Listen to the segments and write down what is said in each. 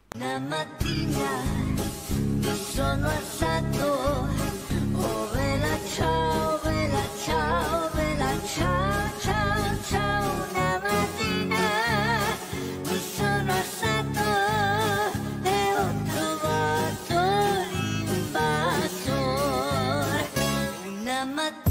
Una mattina mi sono alzato, oh bella ciao, bella ciao, bella ciao, ciao, ciao. Una mattina mi sono alzato e ho trovato l'invasor. Una mattina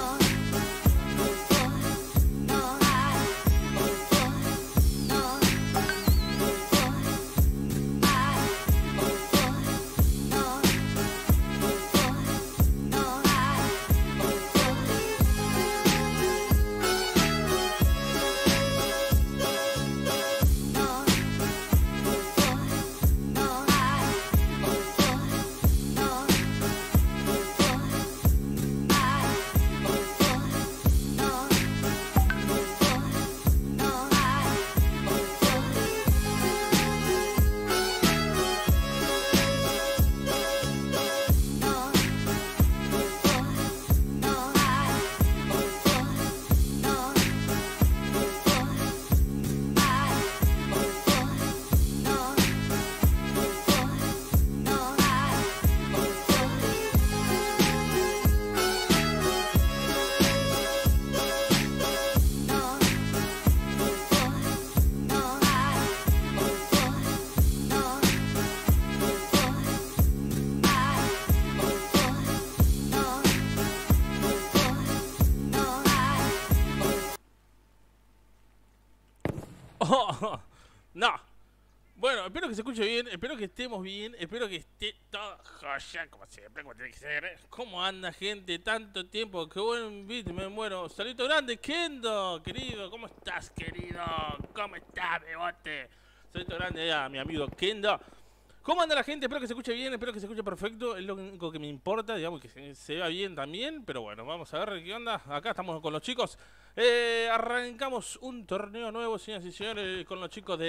Oh, no. Bueno, espero que se escuche bien, espero que estemos bien, espero que esté todo joya, como siempre, como tiene que ser. ¿Cómo anda, gente? Tanto tiempo, qué buen beat, me muero. Saludito grande, Kendo, querido, ¿cómo estás, querido? ¿Cómo estás, bebote? Saludito grande a mi amigo Kendo. ¿Cómo anda la gente? Espero que se escuche bien, espero que se escuche perfecto. Es lo único que me importa, digamos que se vea bien también. Pero bueno, vamos a ver qué onda. Acá estamos con los chicos. Arrancamos un torneo nuevo, señoras y señores, con los chicos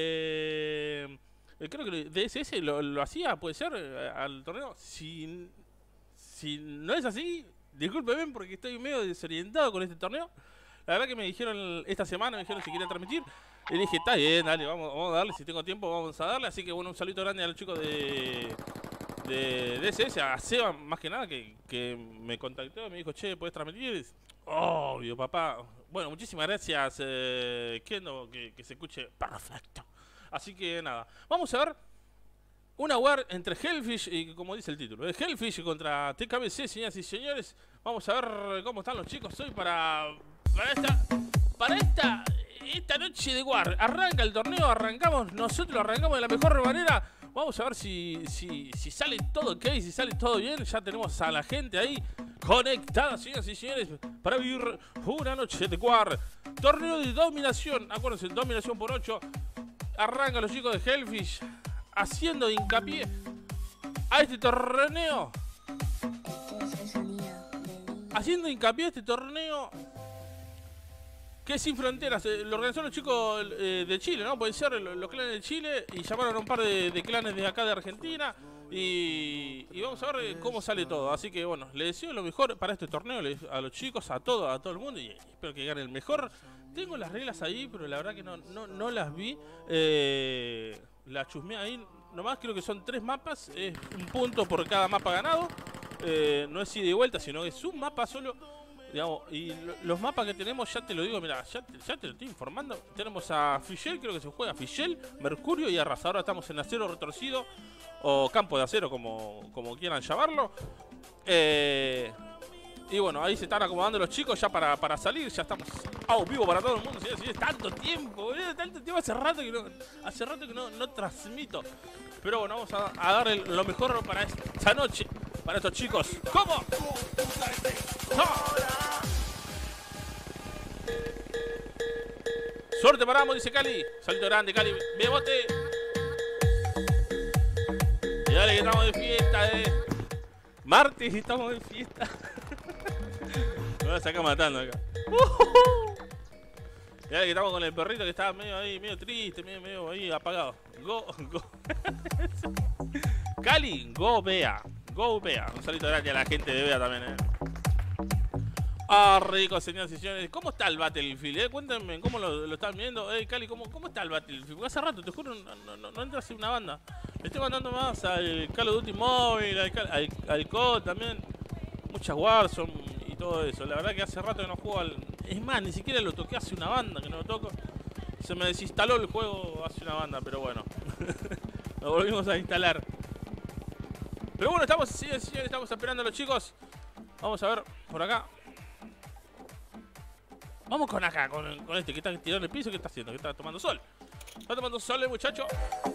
de... creo que de SS lo hacía, puede ser, al torneo. Si no es así, discúlpeme porque estoy medio desorientado con este torneo. La verdad que me dijeron esta semana, me dijeron si quería transmitir. Y dije, está bien, dale, vamos a darle, si tengo tiempo vamos a darle. Así que bueno, un saludo grande a los chicos de SS, a Seba más que nada, que me contactó, me dijo, che, ¿puedes transmitir? Obvio, papá. Bueno, muchísimas gracias, Kendo, que se escuche perfecto. Así que nada, vamos a ver una war entre Hellfish y, como dice el título, Hellfish contra TKBC, señoras y señores. Vamos a ver cómo están los chicos hoy para esta noche de war. Arranca el torneo, nosotros arrancamos de la mejor manera. Vamos a ver si sale todo ok, si sale todo bien. Ya tenemos a la gente ahí conectada, señoras y señores, para vivir una noche de war. Torneo de dominación, acuérdense, dominación por 8. Arrancan los chicos de Hellfish haciendo hincapié a este torneo. Haciendo hincapié a este torneo que es sin fronteras. Lo organizaron los chicos de Chile, ¿no? Puede ser los clanes de Chile. Y llamaron a un par de clanes de acá de Argentina. Y vamos a ver cómo sale todo. Así que bueno, les deseo lo mejor para este torneo a los chicos, a todo el mundo. Y espero que gane el mejor. Tengo las reglas ahí, pero la verdad que no las vi. Las chusmeé ahí. Nomás creo que son 3 mapas. Es un punto por cada mapa ganado. No es ida y vuelta, sino que es un mapa solo. Digamos, y los mapas que tenemos, ya te lo digo, mira, ya te lo estoy informando. Tenemos a Fischl, creo que se juega Fischl, Mercurio y Arrasa. Ahora estamos en acero retorcido, o campo de acero, como quieran llamarlo. Y bueno, ahí se están acomodando los chicos ya para salir. Ya estamos vivo para todo el mundo. ¿Sí? Tanto tiempo, boludo, tanto tiempo. Hace rato que no transmito. Pero bueno, vamos a dar lo mejor para esta noche, para estos chicos. ¿Cómo? ¡Oh! Suerte paramos, dice Cali. Salto grande, Cali. Bebote. Y dale que estamos de fiesta, martes estamos de fiesta. Me voy a sacar matando acá. Y dale que estamos con el perrito que estaba medio triste, medio ahí apagado. Go. Cali, go Bea. Go Bea. Un saludo grande a la gente de Bea también, Ah, rico, señoras y señores. ¿Cómo está el Battlefield? Cuéntenme cómo lo están viendo. Cali, ¿cómo está el Battlefield? Porque hace rato, te juro, no entra así una banda. Le estoy mandando más al Call of Duty Mobile, al COD también. Muchas Warzone y todo eso. La verdad que hace rato que no juego al... Es más, ni siquiera lo toqué hace una banda que no lo toco. Se me desinstaló el juego hace una banda, pero bueno. Lo volvimos a instalar. Pero bueno, estamos esperando a los chicos. Vamos a ver por acá. Vamos con acá, con este que está tirando el piso. ¿Qué está haciendo? Que está tomando sol. Está tomando sol el muchacho.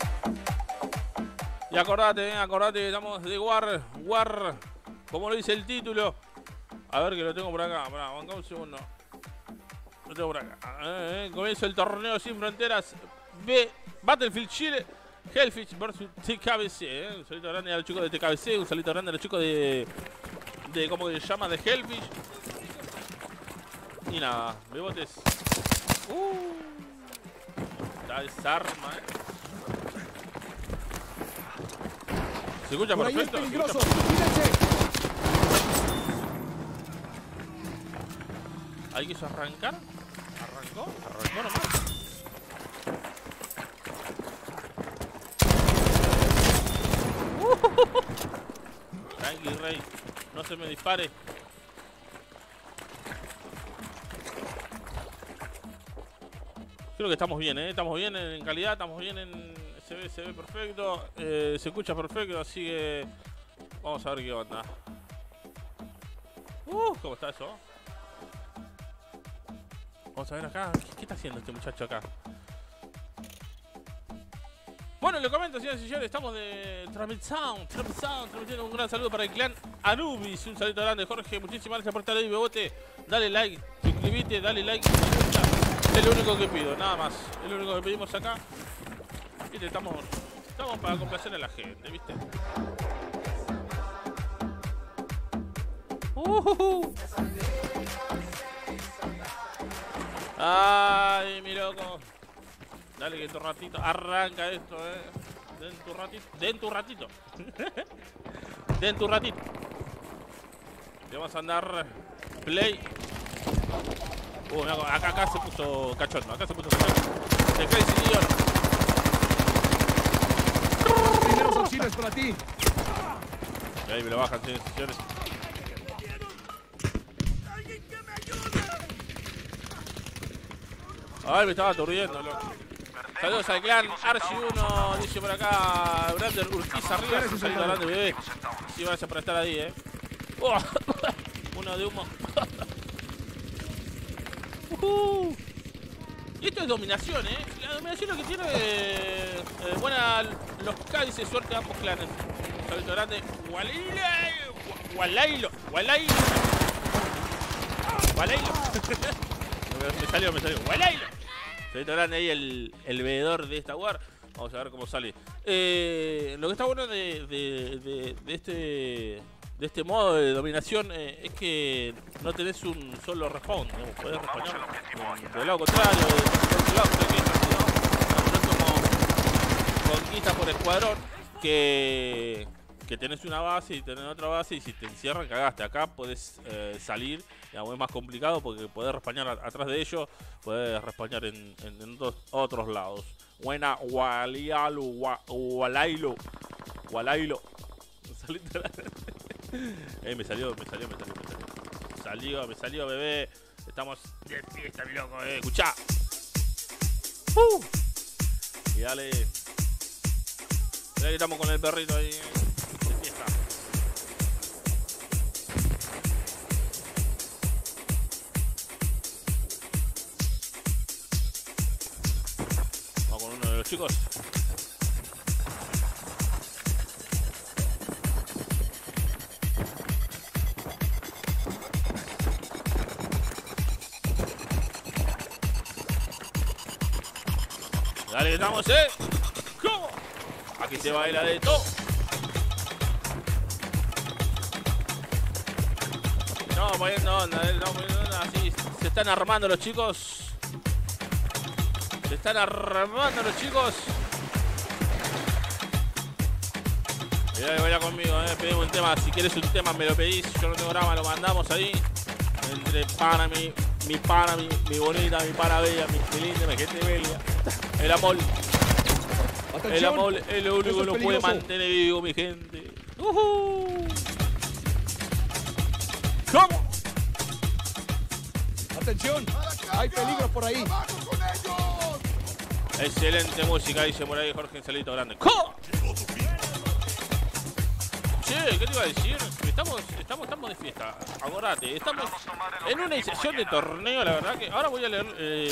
Y acordate que estamos de War. Como lo dice el título. A ver que lo tengo por acá. Pará, banca un segundo. Lo tengo por acá. Comienza el torneo sin fronteras. Battlefield Chile. Hellfish versus TKBC. Un salito grande a los chicos de TKBC. Un salito grande a los chicos de ¿cómo se llama? De Hellfish. Y nada, bebotes. Está desarma, Se escucha por perfecto. ahí es peligroso. Ahí quiso arrancar. Arrancó nomás. Tranqui, rey. No se me dispare. Creo que estamos bien, estamos bien en calidad, estamos bien en... Se ve perfecto, se escucha perfecto, así que... Vamos a ver qué onda. ¿Cómo está eso? Vamos a ver acá, ¿qué está haciendo este muchacho acá? Bueno, le comento, señores y señores, estamos de Transmitown, transmitiendo un gran saludo para el clan Anubis. Un saludo grande, Jorge, muchísimas gracias por estar ahí, bebote. Dale like, suscríbete, dale like, es lo único que pido, nada más. Es lo único que pedimos acá. Viste, estamos para complacer a la gente, ¿viste? Ay, mi loco. Dale que en tu ratito arranca esto, Den tu ratito. Den tu ratito. Le vamos a andar play. Acá se puso cachondo. Se cae sin guión. Primeros auxilios para ti. Y ahí me lo bajan, señores. Ay, me estaba aturdiendo, loco. Saludos al clan Arci1, dice por acá Brander Urquiza Rivas. Un saludo grande, bebé. Sí, gracias por estar ahí, Uno de humo. Y esto es dominación, La dominación lo que tiene buena los cálices, suerte a ambos clanes. Un saludo grande. Walailo. Me salió. Walailo. Saludo grande ahí el veedor de esta war. Vamos a ver cómo sale. Lo que está bueno de este modo de dominación es que no tenés un solo respawn, digamos, podés respawnar del lado contrario, del lado, no es como conquista por escuadrón que tenés una base y tenés otra base y si te encierran cagaste. Acá podés salir, digamos, es más complicado porque podés respawnar atrás de ellos, podés respawnar en otros lados. Buena Walailo. Me salió, bebé. Estamos de fiesta, mi loco, escuchá. Y dale. Mirá que estamos con el perrito ahí, de fiesta. Vamos con uno de los chicos. Dale, que estamos, ¿Cómo? Aquí se baila de todo. Estamos poniendo onda, así. Se están armando los chicos. Mirá que baila conmigo, Pedimos un tema. Si quieres un tema, me lo pedís. Yo no tengo drama, lo mandamos ahí. entre mi pana, mi bonita, mi pana bella, mi linda, mi gente bella. El amor. El amor es lo único que lo puede mantener vivo, mi gente. ¿Cómo? Atención, hay peligro por ahí. Excelente música, dice por ahí Jorge Salito Grande. ¿Cómo? Che, ¿qué te iba a decir? Estamos de fiesta. Acordate, estamos en una iniciación de torneo, la verdad que ahora voy a leer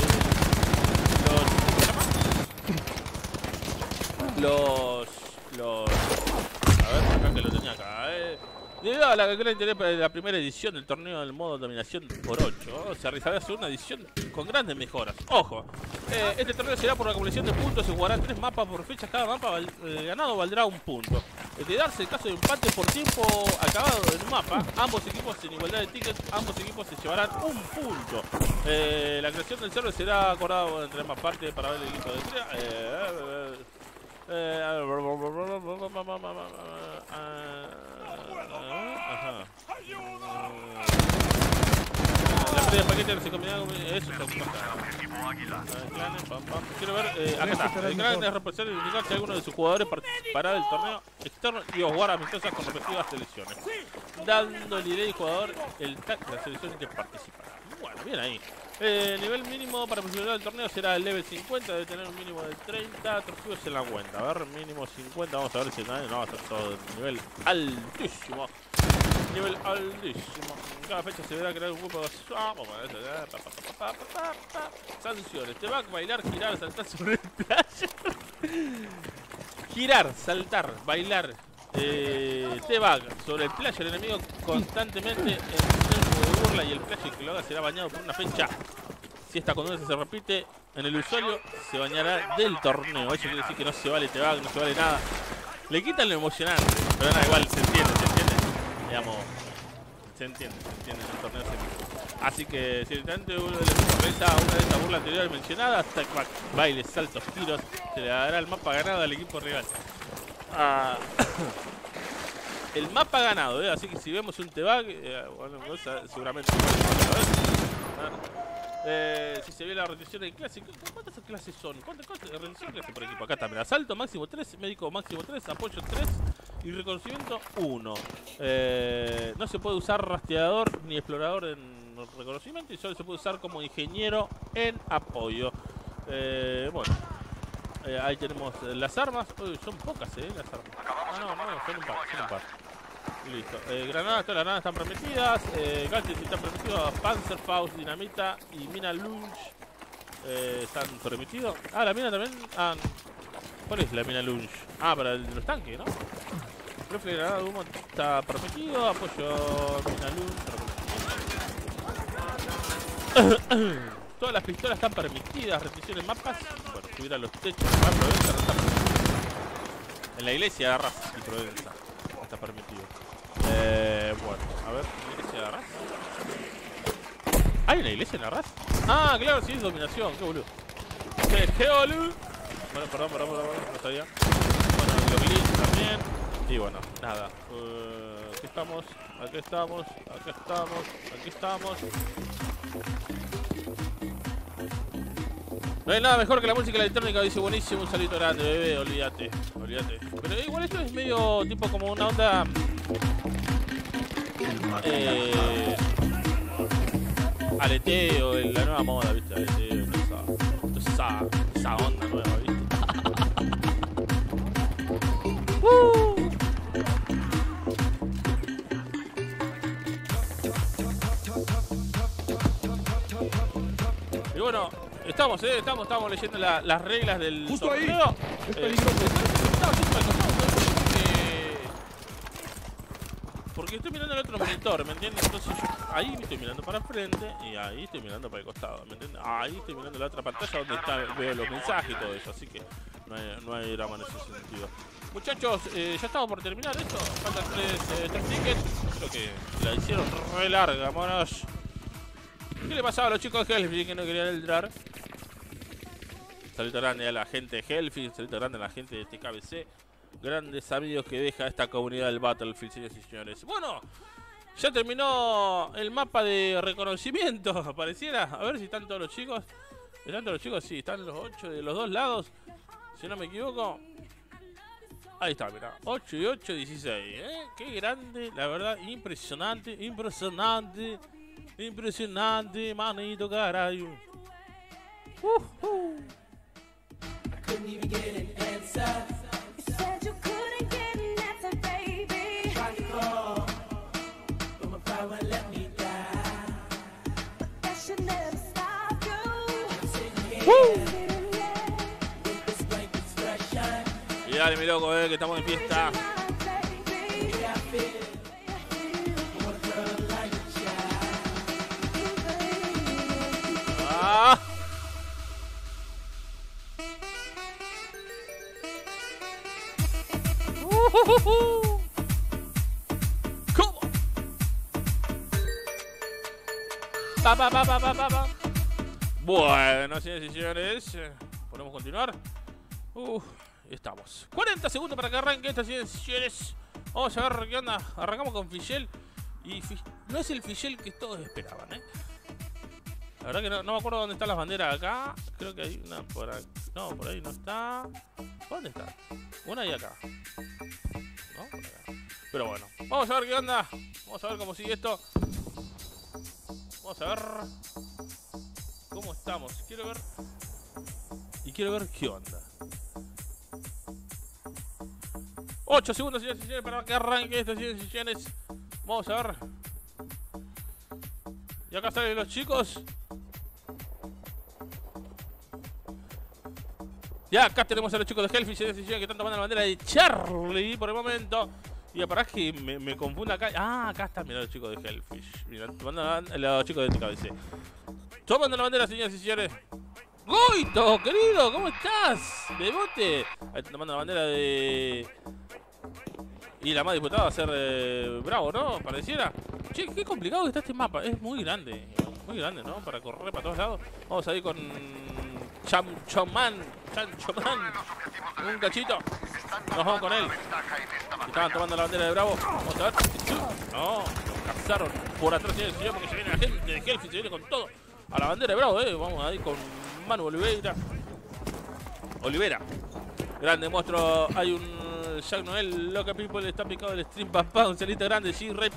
a ver, acá que lo tenía acá, Debido a la gran interés de la primera edición del torneo del modo dominación por 8, se realizará la segunda edición con grandes mejoras. Ojo, este torneo será por acumulación de puntos, se jugarán 3 mapas por fecha, cada mapa ganado valdrá 1 punto. De darse el caso de empate por tiempo acabado en un mapa, ambos equipos en igualdad de tickets, ambos equipos se llevarán 1 punto. La creación del server será acordada entre ambas partes para ver el equipo de estrella. La pérdida de paquete se combina con eso. Quiero ver, acá está. El clan es responsable de indicar si alguno de sus jugadores participará del torneo externo y os jugar amistosas con respectivas selecciones, dándole al jugador el tag de la selección que participará. Bueno, bien ahí. El nivel mínimo para participar del torneo será el level 50, debe tener un mínimo de 30 trofeos en la cuenta. A ver, mínimo 50, vamos a ver si nadie no va a ser todo el nivel altísimo. Nivel altísimo. En cada fecha se verá crear un grupo de sanciones. Te va a bailar, girar, saltar sobre el player. Girar, saltar, bailar. T-Bag sobre el player enemigo constantemente en tiempo de burla y el player que lo haga será bañado por una fecha. Si esta conducta se repite en el usuario, se bañará del torneo. Eso quiere decir que no se vale T-Bag, no se vale nada. Le quitan lo emocionante, pero nada, igual se entiende. Digamos, se entiende en el torneo semi. Así que si directamente uno de una de estas burlas anteriores mencionadas, T-Bag, bailes, saltos, tiros, se le dará el mapa ganado al equipo rival. El mapa ganado, así que si vemos un T-Bag, bueno, seguramente si se ve la rendición de clase, ¿cuántas clases son? ¿Cuántas rendición de clase por equipo? Acá también, asalto máximo 3, médico máximo 3, apoyo 3 y reconocimiento 1. No se puede usar rastreador ni explorador en reconocimiento y solo se puede usar como ingeniero en apoyo. Bueno. Ahí tenemos las armas. Uy, son pocas, las armas. No, son un par. Y listo. Granadas, todas las granadas están permitidas. Gadgets están permitidos. Panzerfaust, dinamita y mina lunge están permitidos. La mina también. ¿Cuál es la mina lunge? Para los tanques, ¿no? Rifle de granada de humo está permitido. Apoyo mina lunge. Todas las pistolas están permitidas, restricciones mapas. Bueno, subir a los techos, Provenza no está permitido. En la iglesia de Arras y Provenza no está permitido. Bueno, a ver, iglesia de Arras. ¿Hay una iglesia en Arras? Claro, sí, es dominación, qué boludo. ¡Qué boludo! Bueno, perdón, no sabía. Bueno, los glitch también. Y bueno, nada. Aquí estamos. No hay nada mejor que la música electrónica, dice buenísimo, un salito grande, bebé, olvídate. Pero igual esto es medio tipo como una onda... aleteo, la nueva moda, ¿viste? Aleteo, esa onda nueva, ¿viste? Y bueno, estamos leyendo las reglas del justo torneo. Ahí. Es peligroso. Porque estoy mirando el otro monitor, ¿me entiendes? Entonces ahí estoy mirando para enfrente y ahí estoy mirando para el costado, ¿me entiendes? Ahí estoy mirando la otra pantalla donde veo los mensajes y todo eso, así que no hay drama en ese sentido. Muchachos, ya estamos por terminar esto. Faltan 3 tickets. Creo que la hicieron re larga, monos. ¿Qué le pasaba a los chicos de Hellfish que no querían entrar? Saludo grande a la gente de Hellfish, saludo grande a la gente de TKBC. Grandes amigos que deja esta comunidad del Battlefield, señores y señores. Bueno, Ya terminó el mapa de reconocimiento, pareciera. A ver si están todos los chicos. ¿Están todos los chicos? Sí, están los 8 de los dos lados. Si no me equivoco. Ahí está, mirá. 8 y 8, 16. Qué grande, la verdad. Impresionante, impresionante. Impresionante, manito, carajo. Y dale, mi loco, que estamos en fiesta. Ah. ¿Cómo? Pa. Bueno, señores y señores, podemos continuar. Estamos. 40 segundos para que arranque esta, señores y señores. Vamos a ver qué onda. Arrancamos con Fischel. Y no es el Fischel que todos esperaban, La verdad que no me acuerdo dónde están las banderas acá. Creo que hay una por aquí. No, por ahí no está. ¿Dónde está? Una y acá. ¿No? Por acá. Pero bueno, vamos a ver qué onda. Vamos a ver cómo sigue esto. Vamos a ver cómo estamos. Quiero ver. Y quiero ver qué onda. 8 segundos, señores y señores, para que arranque esto, señores y señores. Vamos a ver. Y acá salen los chicos. Y acá tenemos a los chicos de Hellfish, señores y señores, que están tomando la bandera de Charlie por el momento. Y para que me confunda acá. Ah, acá están, mirá, los chicos de Hellfish. Mirá, tomando los chicos de TKBC. Tomando la bandera, señores y señores. Goito, querido, ¿cómo estás? Bebote. Ahí están tomando la bandera de... Y la más disputada va a ser Bravo, ¿no? Pareciera. Che, qué complicado que está este mapa. Es muy grande, ¿no? Para correr para todos lados. Vamos a ir con Chanchoman. Un cachito. Nos vamos con él. Estaban tomando la bandera de Bravo. Vamos a ver. No, lo cazaron por atrás, señor, porque se viene la gente de Hellfish, se viene con todo. A la bandera de Bravo, Vamos a ir con Manu Olivera. Grande monstruo. Hay un Jack Noel, Loca People, está picado el stream, papá. Un salito grande, sí, Rey.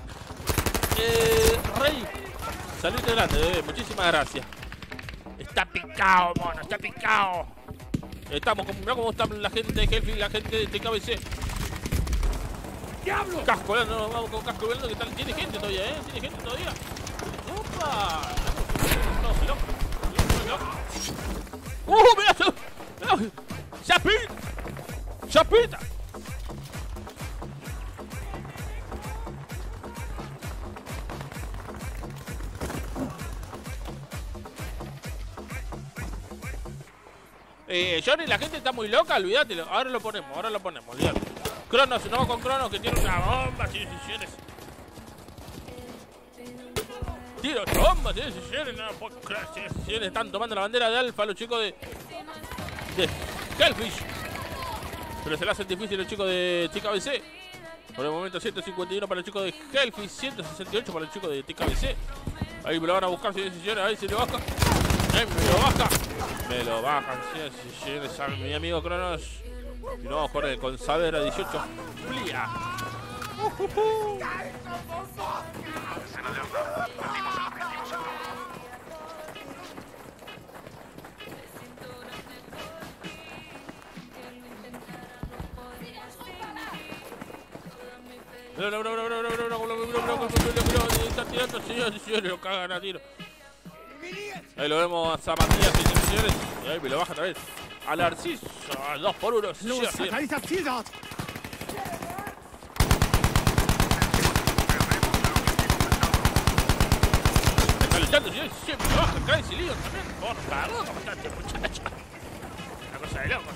Rey. Salito grande, muchísimas gracias. Está picado, mono, está picado. Estamos como, mirá cómo está la gente de Hellfish, la gente de TKBC. ¡Diablo! Casco volando, no, vamos con casco volando, que tal, tiene gente todavía, Tiene gente todavía. ¡Opa! No, mirá. ¡Mirá! ¡Chapita! Johnny, la gente está muy loca, olvídatelo. Ahora lo ponemos, olvídate. Cronos, no con Cronos, que tiene una bomba, señores. Tiro bomba, señores. No puedo creer, señores. Están tomando la bandera de Alfa los chicos de Hellfish. Pero se le hacen difícil los chicos de TKBC. Por el momento 151 para los chicos de Hellfish, 168 para los chicos de TKBC. Ahí me lo van a buscar, señores. A ver si lo baja. Me lo bajan, señores. A mi amigo Cronos. Y nos vamos con Saavedra 18. Plia. Está tirando, señores, lo cagan a tiro. Ahí lo vemos a Zapatillas, señores. Y ahí me lo baja otra vez. A Narciso, 2 por 1. Está luchando, señores. Siempre lo baja. Crazy Leon también. Por favor, ¿cómo está este muchacho? Una cosa de locos.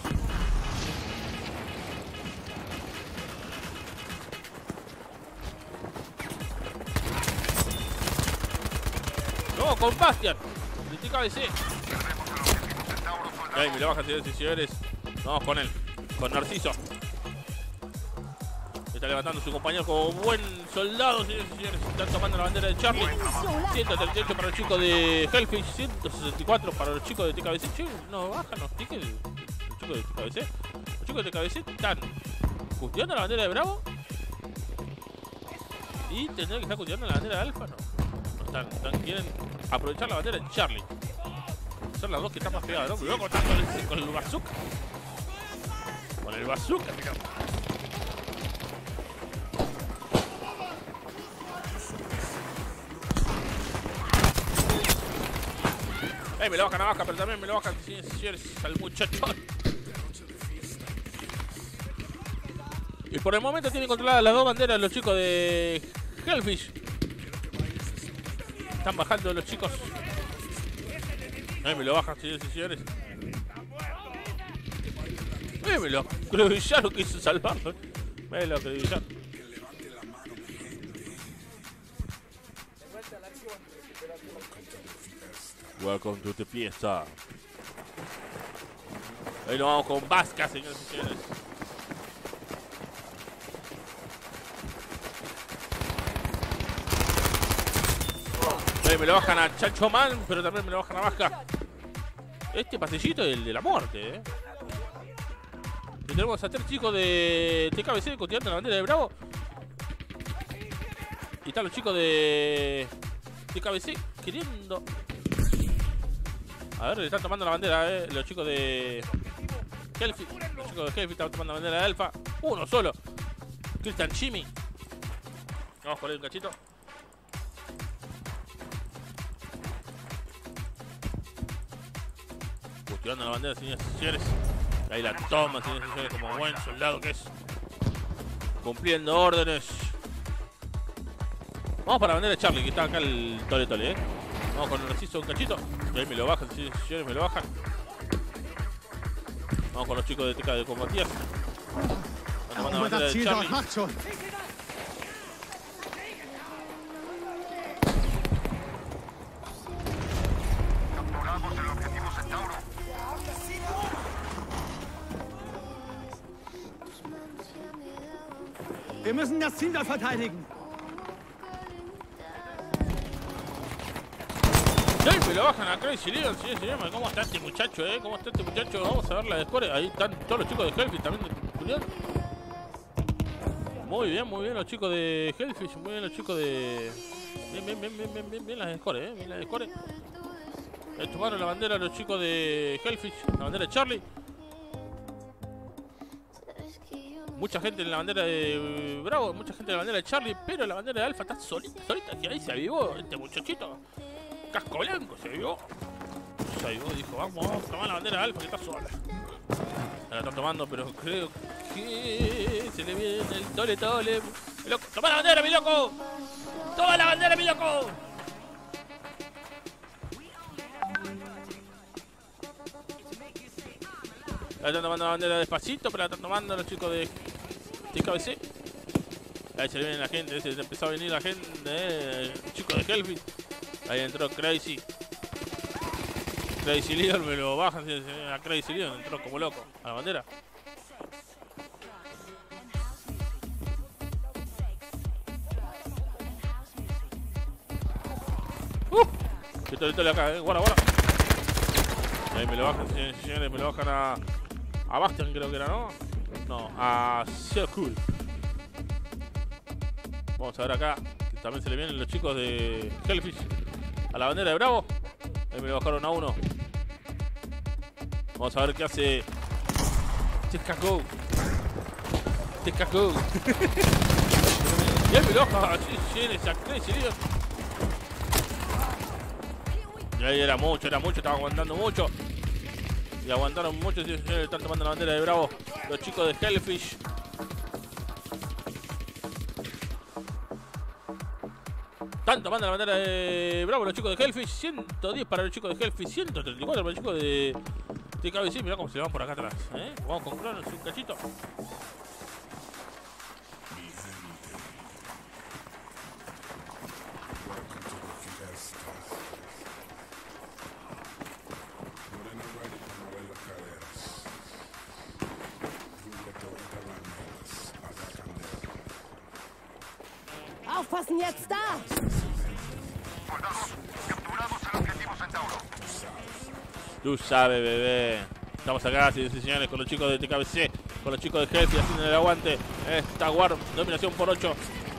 No, con Bastian. De TKBC. Ahí me lo bajan, señores y señores. Vamos con él. Con Narciso. Está está levantando su compañero como buen soldado, señores y señores. Están tomando la bandera de Charlie. 138 para los chicos de Hellfish, 164 para los chicos de TKBC. Che, no bajan los tickets los chicos de TKBC. Los chicos de TKBC están custeando la bandera de Bravo. Y tendrían que estar custeando la bandera de Alfa, no. Quieren aprovechar la bandera de Charlie. Son las dos que están más pegadas, ¿no? Luego con el bazooka. Con el bazooka, mirá. Me lo bajan a baja, pero también me lo bajan, señores, al muchachón. Y por el momento tienen controladas las dos banderas los chicos de Hellfish. Están bajando los chicos. Me lo bajan, señores y señores. Me lo acribillaron, quiso salvarlo. Me lo acribillaron. Welcome to the fiesta. Ahí nos vamos con Vasca, señores y señores. Me lo bajan a Chacho Man, pero también me lo bajan a Vasca. Este pasillito es el de la muerte, Y tenemos a 3 chicos de TKBC continuando la bandera de Bravo. Y están los chicos de TKBC queriendo... A ver, le están tomando la bandera, los chicos de Hellfish. Los chicos de Hellfish están tomando la bandera de Alfa. Uno solo. Christian Chimmy. Vamos por ahí un cachito. Custodiando la bandera, señores y señores. Ahí la toma, señores y señores, como buen soldado que es. Cumpliendo órdenes. Vamos para la bandera de Charlie, que está acá el tole, Vamos con el reciso un cachito. Y ahí me lo bajan, señores y señores, me lo bajan. Vamos con los chicos de TK de Combatías. Vamos a la bandera de Charlie. Capturamos el objetivo Centauro. Wir müssen das Ziel verteidigen. Me lo bajan a Crazy Leon, sí, señor. ¿Cómo está este muchacho, ¿Cómo está este muchacho? Vamos a ver la score. Ahí están todos los chicos de Hellfish también estudiando. Muy bien los chicos de Hellfish. Muy bien los chicos de... Bien las scores, Bien las scores. Tomaron la bandera los chicos de Hellfish. La bandera de Charlie. Mucha gente en la bandera de Bravo. Mucha gente en la bandera de Charlie. Pero la bandera de Alfa está solita. Que ahí se avivó este muchachito. Casco blanco se avivó. Dijo, vamos a tomar la bandera de Alfa que está sola. La está tomando, pero creo que se le viene el tole. Loco, ¡toma la bandera, mi loco! ¡Toma la bandera, mi loco! La están tomando la bandera despacito, pero la están tomando los chicos de TKBC. Ahí se le viene la gente, se empezó a venir la gente, chicos de Hellfish. Ahí entró Crazy Leon, me lo bajan a Crazy Leon, entró como loco a la bandera. Que tole acá, guarda. Ahí me lo bajan, señores, me lo bajan a Bastian, creo que era, ¿no? No, a Circle. Vamos a ver acá, que también se le vienen los chicos de Hellfish a la bandera de Bravo. Ahí me lo bajaron a uno. Vamos a ver qué hace TKGO. Y ahí me lo baja a Crazy Leon. Y ahí era mucho, estaba aguantando mucho. Y aguantaron mucho, están tomando la bandera de Bravo los chicos de Hellfish. Están tomando la bandera de Bravo los chicos de Hellfish. 110 para los chicos de Hellfish, 134 para los chicos de TKBC. Mirá cómo se van por acá atrás, Vamos con Cronos un cachito. Aufpassen jetzt da! Tú sabes, bebé. Estamos acá, señores, con los chicos de TKBC, con los chicos de Hellfish haciendo el aguante. Esta War, dominación por 8.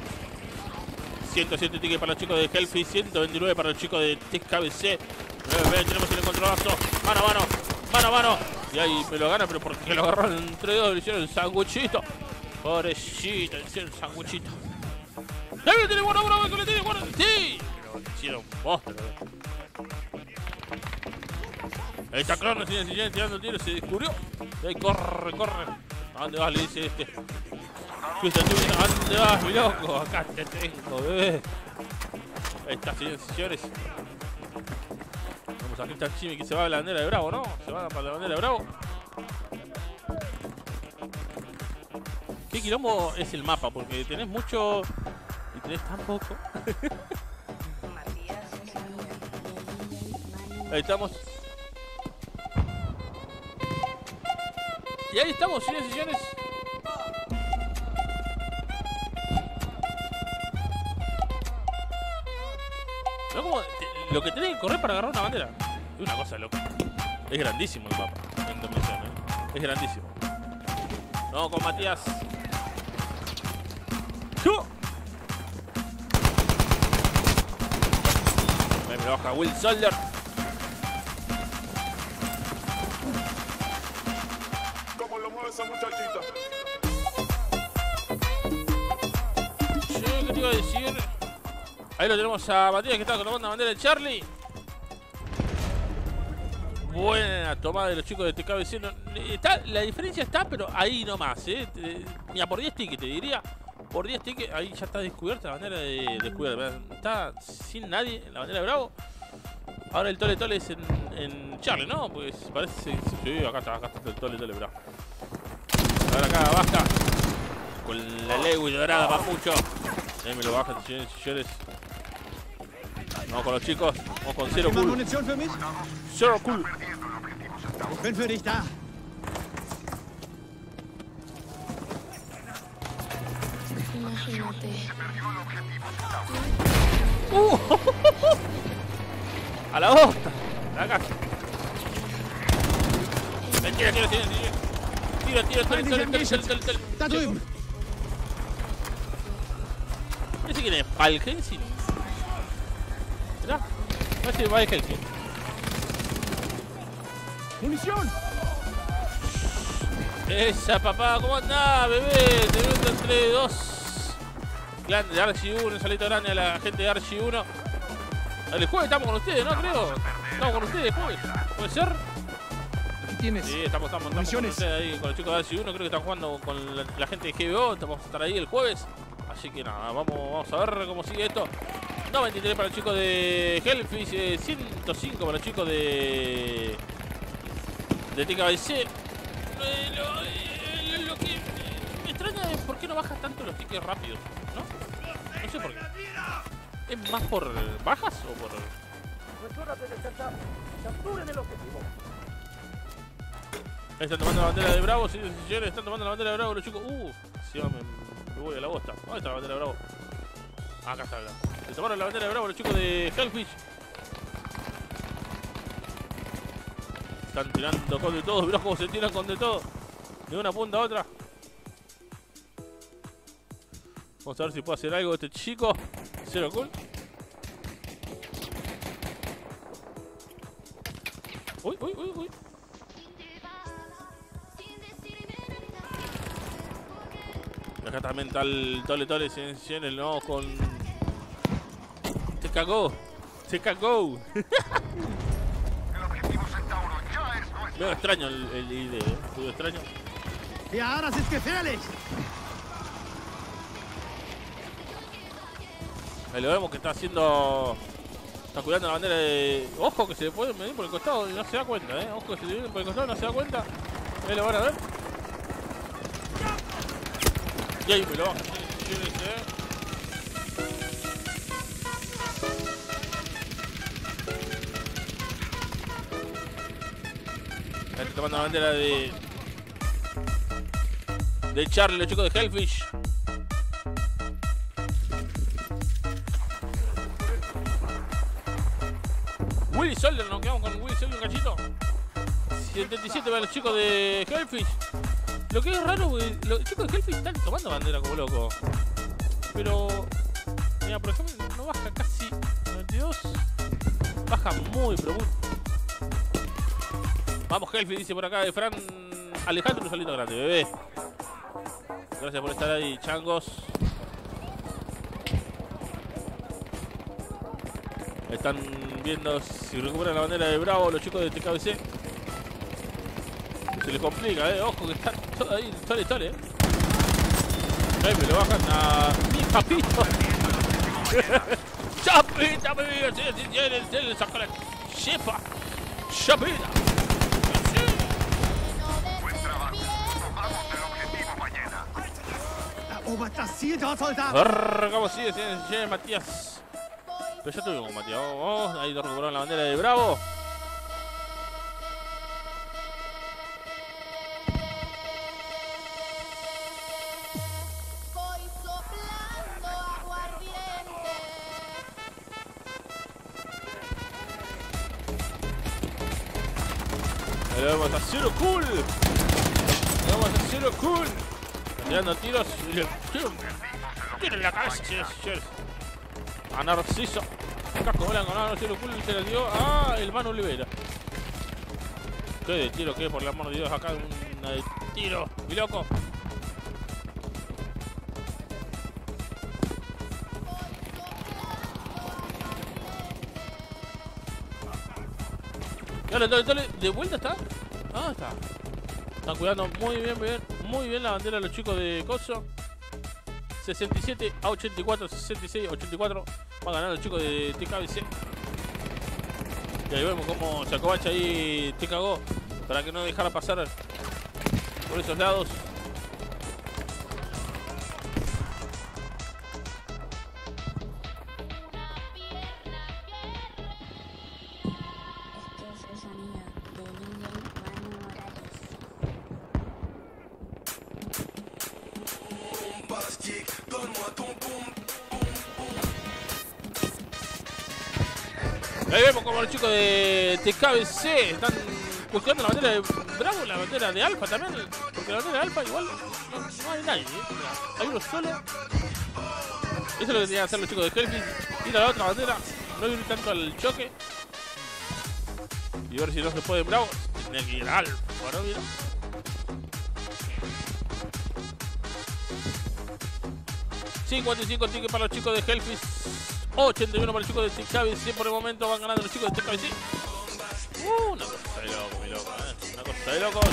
107 tickets para los chicos de Hellfish, 129 para los chicos de TKBC. Tenemos el encontronazo. Mano a mano, mano a mano. Y ahí me lo gana, pero porque lo agarraron entre dos, le hicieron el sanguchito. Pobrecito, le hicieron el sanguchito. ¡Ahí tiene guarda, guarda, que le tiene guarda! ¡Sí! Pero le hicieron postre. Ahí está Crono, sigue tirando tiros, se descubrió. Y ahí corre, corre. ¿A dónde vas? Le dice este. ¿A dónde vas, mi loco? Acá te tengo, bebé. Ahí está, señores. Vamos, aquí está Jimmy que se va a la bandera de Bravo, ¿no? Se va para la bandera de Bravo. Qué quilombo es el mapa, porque tenés mucho y tenés tan poco. Ahí estamos. Y ahí estamos, señores y señores. No, como lo que tenés que correr para agarrar una bandera. Es una cosa loca. Es grandísimo el mapa en dimensión, ¿eh? Es grandísimo. Vamos con Matías. Ahí me lo baja Will Solder. ¿Cómo lo mueve esa muchachita? ¿Qué te iba a decir? Ahí lo tenemos a Matías que está con la bandera de Charlie. Buena tomada de los chicos de TKBC. La diferencia está, pero ahí nomás, mira, por 10 tickets te diría. Por 10 tickets, ahí ya está descubierta la bandera de descubierta. Está sin nadie en la bandera de Bravo. Ahora el tole es en Charlie, ¿no? Pues parece que sí, acá está el tole, bravo. Ahora acá baja. Con la Lewis dorada, papucho. Ahí me lo bajan, señores y señores. Vamos con los chicos. Vamos con Zero Cool. Munition für mich? Zero Cool. Ich bin für dich da. Imagínate. A la bosta. Acá. Tira. Da drüben. ¿Ese quién es? ¿Val Helsing? ¿Mirá? Parece Val Helsing. Munition. Esa, papá, ¿cómo andás, bebé? Te veo entre dos. Grande de Archie 1, un salito grande a la gente de Archie 1. El jueves estamos con ustedes, ¿no? Creo. Estamos con ustedes, jueves. ¿Puede ser? Aquí tienes. Sí, estamos con ustedes ahí, con los chicos de Archie 1. Creo que están jugando con la gente de GBO. Vamos a estar ahí el jueves. Así que nada, vamos a ver cómo sigue esto. 93 para los chicos de Hellfish, 105 para los chicos de TKBC. Lo que me extraña es por qué no bajas tanto los tickets rápidos, ¿no? No sé por qué. ¿Es más por bajas o por...? Ahí están tomando la bandera de Bravo, sí, señores, están tomando la bandera de Bravo los chicos. Sí, me voy a la bosta. ¿Dónde está la bandera de Bravo? Acá está. Se tomaron la bandera de Bravo los chicos de Hellfish. Están tirando con de todo, mirá cómo se tiran con de todo. De una punta a otra. Vamos a ver si puede hacer algo este chico. Zero Cool. Uy. Y acá también está el tole, señores, no con... Se cagó. Medio extraño el ID, medio extraño. Ja, das ist gefährlich. Ahí lo vemos que está haciendo... Está cuidando la bandera de... Ojo que se le puede venir por el costado y no se da cuenta, Ojo que se le viene por el costado y no se da cuenta. Ahí lo van a ver. Y ahí me lo bajan. Ahí está tomando la bandera de Charlie, los chicos de Hellfish. Willy Solder, nos quedamos con Willy Solder un cachito. 77 para los chicos de Hellfish. Lo que es raro, güey, los chicos de Hellfish están tomando bandera como loco. Pero, mira, por ejemplo, no baja casi 92. Baja muy, pero muy. Vamos, Hellfish, dice por acá de Fran Alejandro, un salito grande, bebé. Gracias por estar ahí, changos. Están viendo si recuperan la bandera de Bravo los chicos de TKBC. Se les complica, ojo que están todos ahí, tole. Me lo bajan a mi papito. Chapita, se le sacó la chepa. Chapita. Buen trabajo. Tomamos el objetivo mañana. Erobert das Ziel dort, Soldat! ¿Cómo sigue, señor Matías? Pero ya tuvimos, Matías. Vamos, ahí lo recuperaron la bandera de Bravo. Le vamos a hacer cool. Le vamos a hacer cool. Tirando tiros. Tiro en la cabeza, señores. A Narciso. Casco blanco, no, Cero cool se le dio a el Manu Olivera. ¿Qué de tiro? ¿Qué? Por el amor de Dios, acá una de tiro. Mi loco. Dale. ¿De vuelta está? Ah, está. Están cuidando muy bien la bandera de los chicos de Coso. 67 a 84, 66 a 84. Va a ganar los chicos de TKBC. Y ahí vemos cómo Chacobacha ahí te cagó para que no dejara pasar por esos lados. Ahí vemos como los chicos de TKBC están buscando la bandera de Bravo, la bandera de Alfa también, porque la bandera de Alfa igual no hay nadie, hay uno solo. Eso es lo que tenían que hacer los chicos de Hellfish, ir a la otra bandera, no ir tanto al choque y ver si no se puede Bravo. Tenía que ir a Alfa, ¿no? Mira. $55 tickets para los chicos de Hellfish, 81 para los chicos de TKBC. Por el momento van ganando los chicos de TKBC. Una cosa de loco, mi loco, una cosa de locos.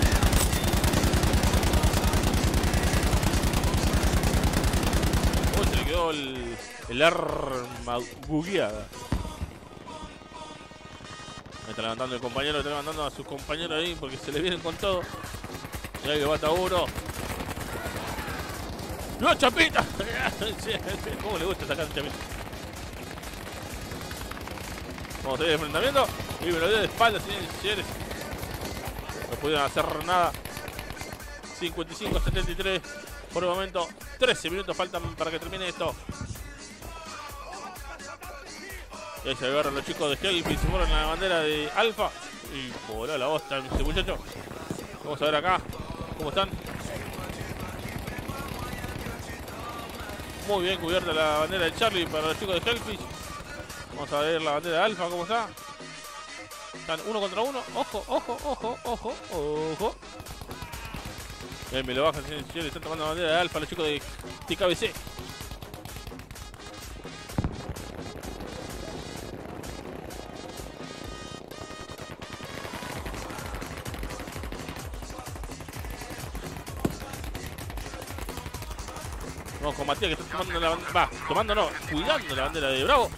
Se le quedó el arma bugueada. Me está levantando el compañero, está levantando a sus compañeros ahí porque se le vienen con todo. Y ahí que bata uno. ¡No, Chapita! ¿Cómo le gusta sacar Chapita? Vamos a ir de enfrentamiento. Y me lo dio de espaldas, señores. No pudieron hacer nada. 55 a 73. Por el momento, 13 minutos faltan para que termine esto. Y ahí se agarran los chicos de Hellfish. Se ponen la bandera de Alfa. Y voló la bosta ese muchacho. Vamos a ver acá cómo están. Muy bien cubierta la bandera de Charlie para los chicos de Hellfish. Vamos a ver la bandera de Alfa cómo está. Están uno contra uno. Ojo. Me lo bajan, señores. Están tomando la bandera de Alfa los chicos de TKBC. Vamos con Matías que está tomando la bandera. Cuidando la bandera de Bravo.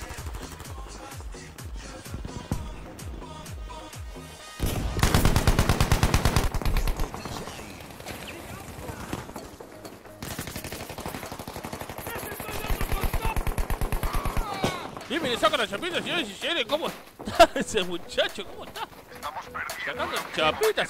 Y me le sacan las chapitas, señores y señores. ¿Cómo está ese muchacho? ¿Cómo está? Estamos perdiendo. Sacando chapitas,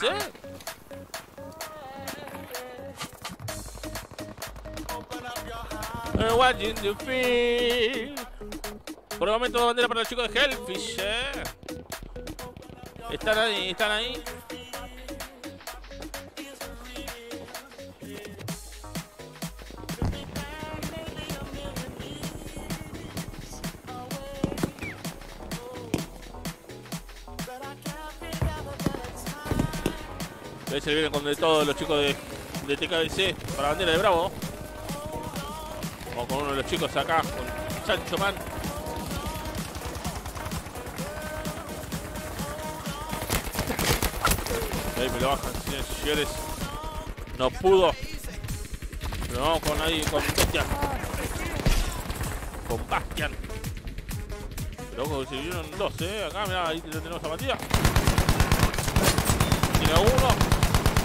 Watching the field. Por el momento, dos banderas para los chicos de Hellfish, Están ahí, están ahí. Ahí se vienen con de todos los chicos de TKBC para la bandera de Bravo. Vamos con uno de los chicos acá, con Chancho Man. Ahí me lo bajan, señores. No pudo. Pero vamos con ahí, con Bastian. Con Bastian. Pero ojo que se vinieron dos, acá, mirá, ahí tenemos a Matías. Tiene uno.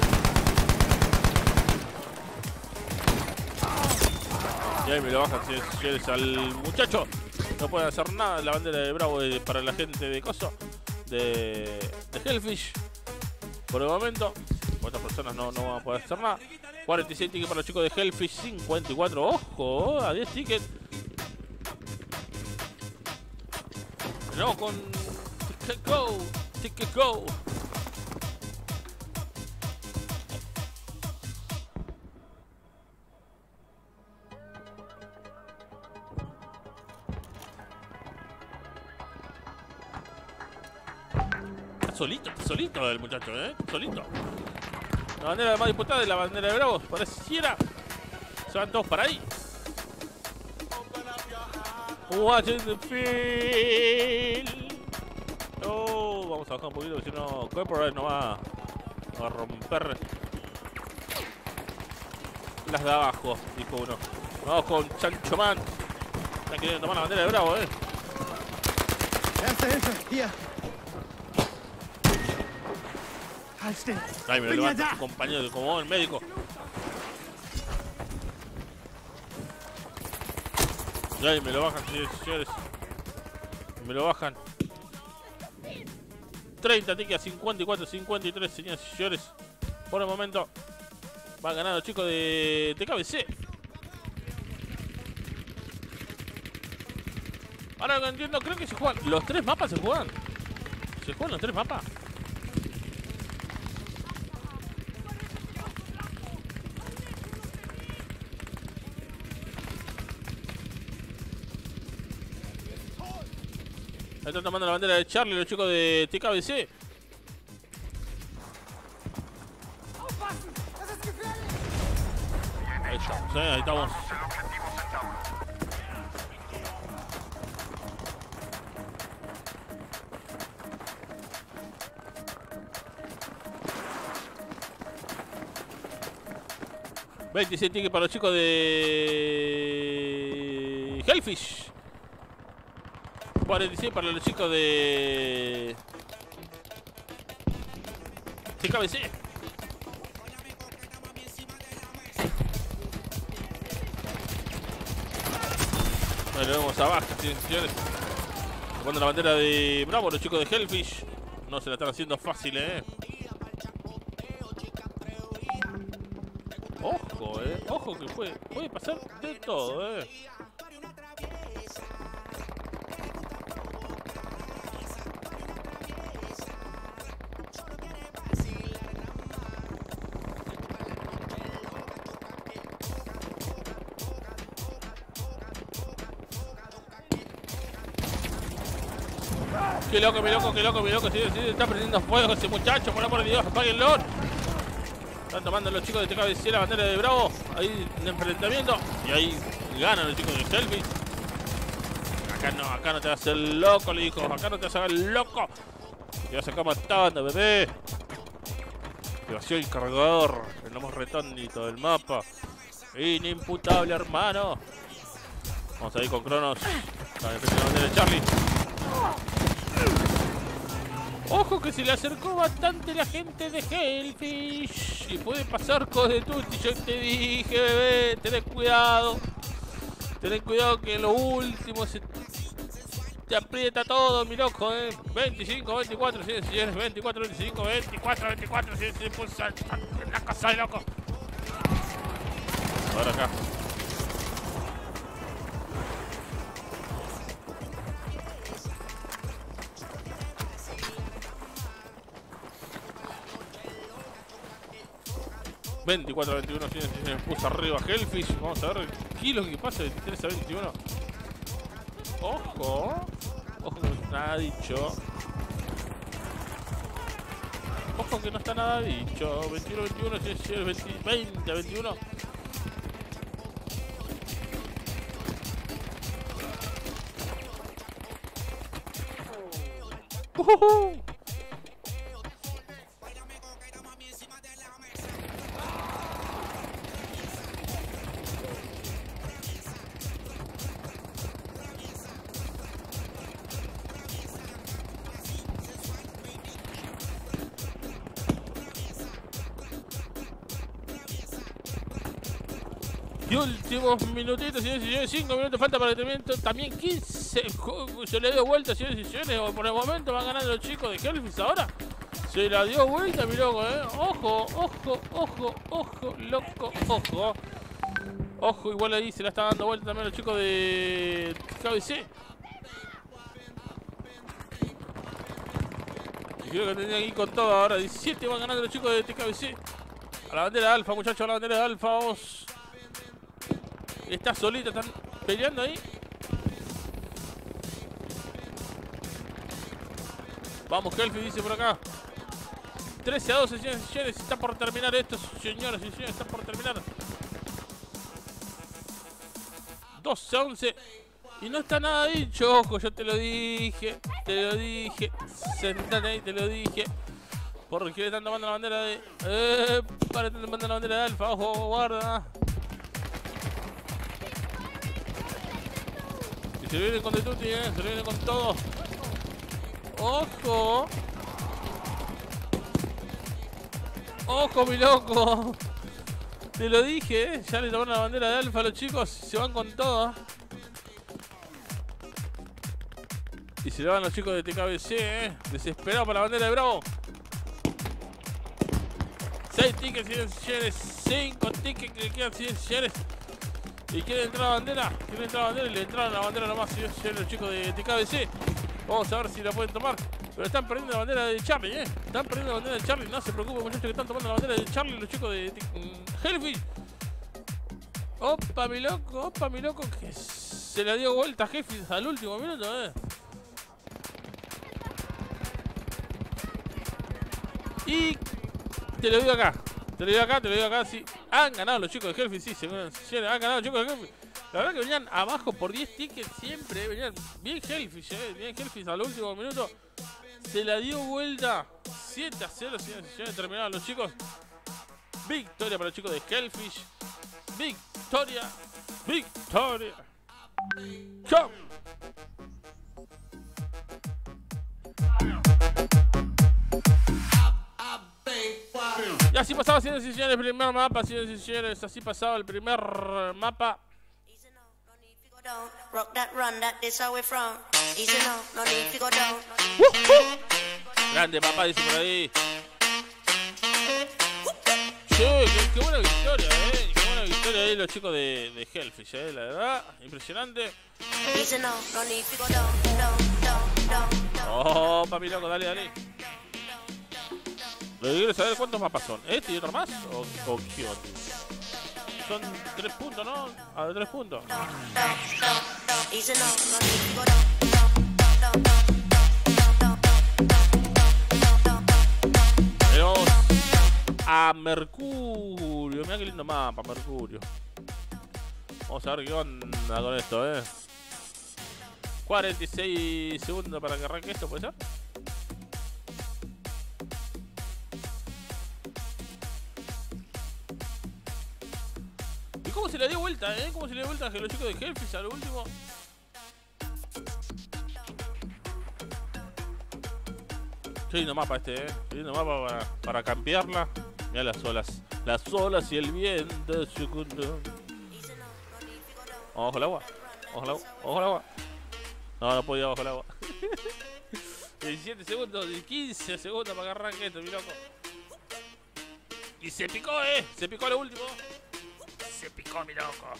Y ahí me lo bajan, señores, al muchacho. No pueden hacer nada. La bandera de Bravo para la gente de Coso. De Hellfish. Por el momento. Otras personas no van a poder hacer nada. 46 tickets para los chicos de Hellfish. 54. Ojo, a 10 tickets. No, con Ticket Go. Ticket Go. Solito el muchacho, solito. La bandera de más disputada y la bandera de Bravos, pareciera. Se van todos para ahí. Watching the field. Oh, vamos a bajar un poquito, si no, Corporate no va a romper las de abajo, dijo uno. Vamos con Chancho Man. Están queriendo tomar la bandera de Bravo, Erste Hilfe, hier. Halt still. Ahí me lo Bin ja levanta da. un compañero como el médico. Y ahí me lo bajan, señores. Me lo bajan. 30 tickets a 54, 53, señores y señores. Por el momento va ganando el chico de TKBC. Ahora lo que entiendo, creo que se juegan. Los tres mapas se juegan. ¿Se juegan los tres mapas? Están tomando la bandera de Charlie los chicos de TKBC. Ahí estamos, ahí estamos. El objetivo Centauro. $27 tickets para los chicos de Hellfish. 46 para los chicos de TKBC. Ahí lo vemos abajo, señores. Tomando la bandera de Bravo, los chicos de Hellfish. No se la están haciendo fácil, Ojo, ojo que puede pasar de todo, Qué loco, qué loco, sí, está prendiendo fuego ese muchacho, por amor de Dios, apáguenlo. Están tomando los chicos de TKBC la bandera de Bravo, ahí en enfrentamiento, y ahí ganan los chicos de Hellfish. Acá no te vas a hacer loco, le dijo, acá no te vas a hacer loco. Te vas a sacar matando, bebé. Te vació el cargador, el más retóndito del mapa. Inimputable, hermano. Vamos a ir con Cronos. La bandera de Charlie. Ojo que se le acercó bastante la gente de Hellfish. Y puede pasar cosas de tutti. Yo te dije, bebé, tenés cuidado. Tenés cuidado que en lo último se te aprieta todo, mi loco, 25, 24, señores, 24, 25, 24, 24, se impulsa la cosa de loco. Ahora acá. 24-21, se puso arriba Hellfish. Vamos a ver qué es lo que pasa, 23-21. Ojo. Ojo que no está nada dicho. Ojo que no está nada dicho. 21-21, 20-21. Y últimos minutitos, señores y señores, 5 minutos falta para el terminamiento. También 15. Se le dio vuelta, señores y señores. Por el momento van ganando los chicos de Hellfish ahora. Se la dio vuelta, mi loco, Ojo, ojo, ojo, ojo, loco, ojo. Ojo, igual ahí se la está dando vuelta también los chicos de KBC. Y creo que tendrían que ir con todo ahora. 17 van ganando los chicos de TKBC. A la bandera de Alfa, muchachos, a la bandera de Alfa, vamos. Está solita, están peleando ahí. Vamos, Hellfish dice por acá. 13-12, señores y señores. Está por terminar esto, señoras y señores. Está por terminar. 12-11. Y no está nada dicho. Ojo, yo te lo dije. Te lo dije. Sentate ahí, te lo dije. ¿Por qué le están tomando la bandera de... para están tomando la bandera de Alfa. Ojo, guarda. Y se lo vienen con de tutti, se lo vienen con todo. Ojo. Ojo, mi loco. Te lo dije, ya le tomaron la bandera de Alfa a los chicos. Se van con todo. Y se le van los chicos de TKBC, Desesperados por la bandera de Bravo. 6 tickets, señores. 5 tickets que le quedan, señores. Y quieren entrar a la bandera. Quieren entrar a la bandera y le entraron a la bandera nomás, señores, los chicos de TKBC. Vamos a ver si la pueden tomar. Pero están perdiendo la bandera de Charlie, Están perdiendo la bandera de Charlie. No se preocupen, muchachos, que están tomando la bandera de Charlie los chicos de Hellfish. Opa, mi loco, que se la dio vuelta a Hellfish al último minuto, Y te lo digo acá, te lo digo acá, sí. Han ganado los chicos de Hellfish, sí, señores, han ganado los chicos de Hellfish. La verdad que venían abajo por 10 tickets siempre, venían bien Hellfish, bien Hellfish al último minuto. Se la dio vuelta, 7-0, señores y señores, terminaron los chicos. Victoria para los chicos de Hellfish. Victoria. Chao. Y así pasaba, señores y señores, el primer mapa, señores y señores. Así pasaba el primer mapa. Grande papá, dice por ahí. Che, qué buena victoria, Qué buena victoria ahí los chicos de Hellfish, la verdad, impresionante. Oh, papi loco, dale. Lo que quiero saber cuántos mapas son. ¿Este y otro más? ¿O qué onda? Son 3 puntos, ¿no? A ver, 3 puntos. Pero a Mercurio. Mira qué lindo mapa, Mercurio. Vamos a ver qué onda con esto, 46 segundos para que arranque esto, ¿puede ser? ¿Y cómo se le dio vuelta, ¿Cómo se le dio vuelta a los chicos de Hellfish a lo último? Qué lindo mapa este, Qué lindo mapa para campearla. Mirá las olas y el viento. Vamos bajo el agua. Ojo al agua. No puedo ir abajo el agua. 17 segundos, 15 segundos para que arranque esto, mi loco. Y se picó, Se picó lo último. Se picó, mi loco.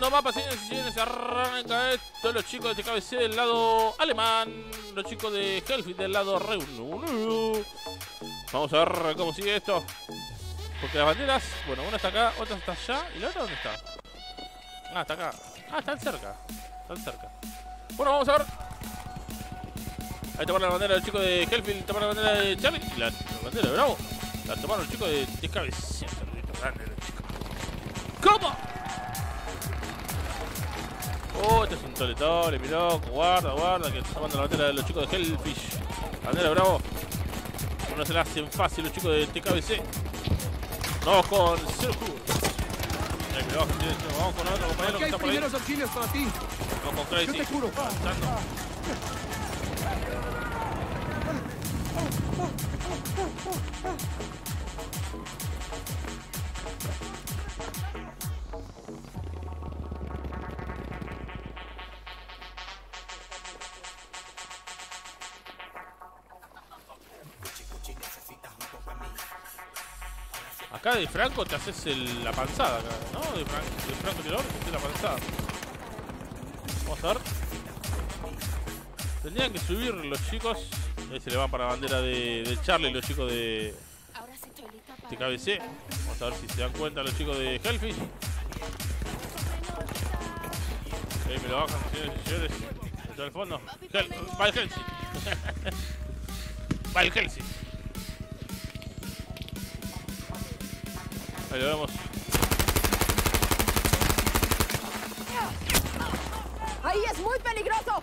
nuevo mapa, señores y señores, arranca esto. Los chicos de TKBC del lado alemán, los chicos de Hellfish del lado Reino Unido. Vamos a ver cómo sigue esto. Porque las banderas, bueno, una está acá, otra está allá. ¿Y la otra dónde está? Ah, está acá. Ah, están cerca. Están cerca. Bueno, vamos a ver. Ahí tomaron la bandera del chico de Hellfish, tomaron la bandera de Charlie. Y la bandera de Bravo. La tomaron los chicos de TKBC. ¿Cómo? Oh, este es un toletole, mi loco. Guarda, guarda, que está tomando la bandera de los chicos de Hellfish. Bandera de Bravo. No se la hacen fácil los chicos de TKBC. Vamos con Circus. Vamos con otro compañero que está por ahí. Primeros auxilios para ti. Vamos con Crazy. Yo te curo. Acá de Franco te haces la panzada, acá, ¿no? De Franco Tirador te haces la panzada. Vamos a ver. Tendrían que subir los chicos. Ahí se le van para la bandera de Charlie, los chicos de TKBC. Vamos a ver si se dan cuenta los chicos de Hellfish. Ahí me lo bajan, señores y señores. Está al fondo. Va el Hellfish. Va el Hellfish. Ahí lo vemos. ¡Ahí es muy peligroso!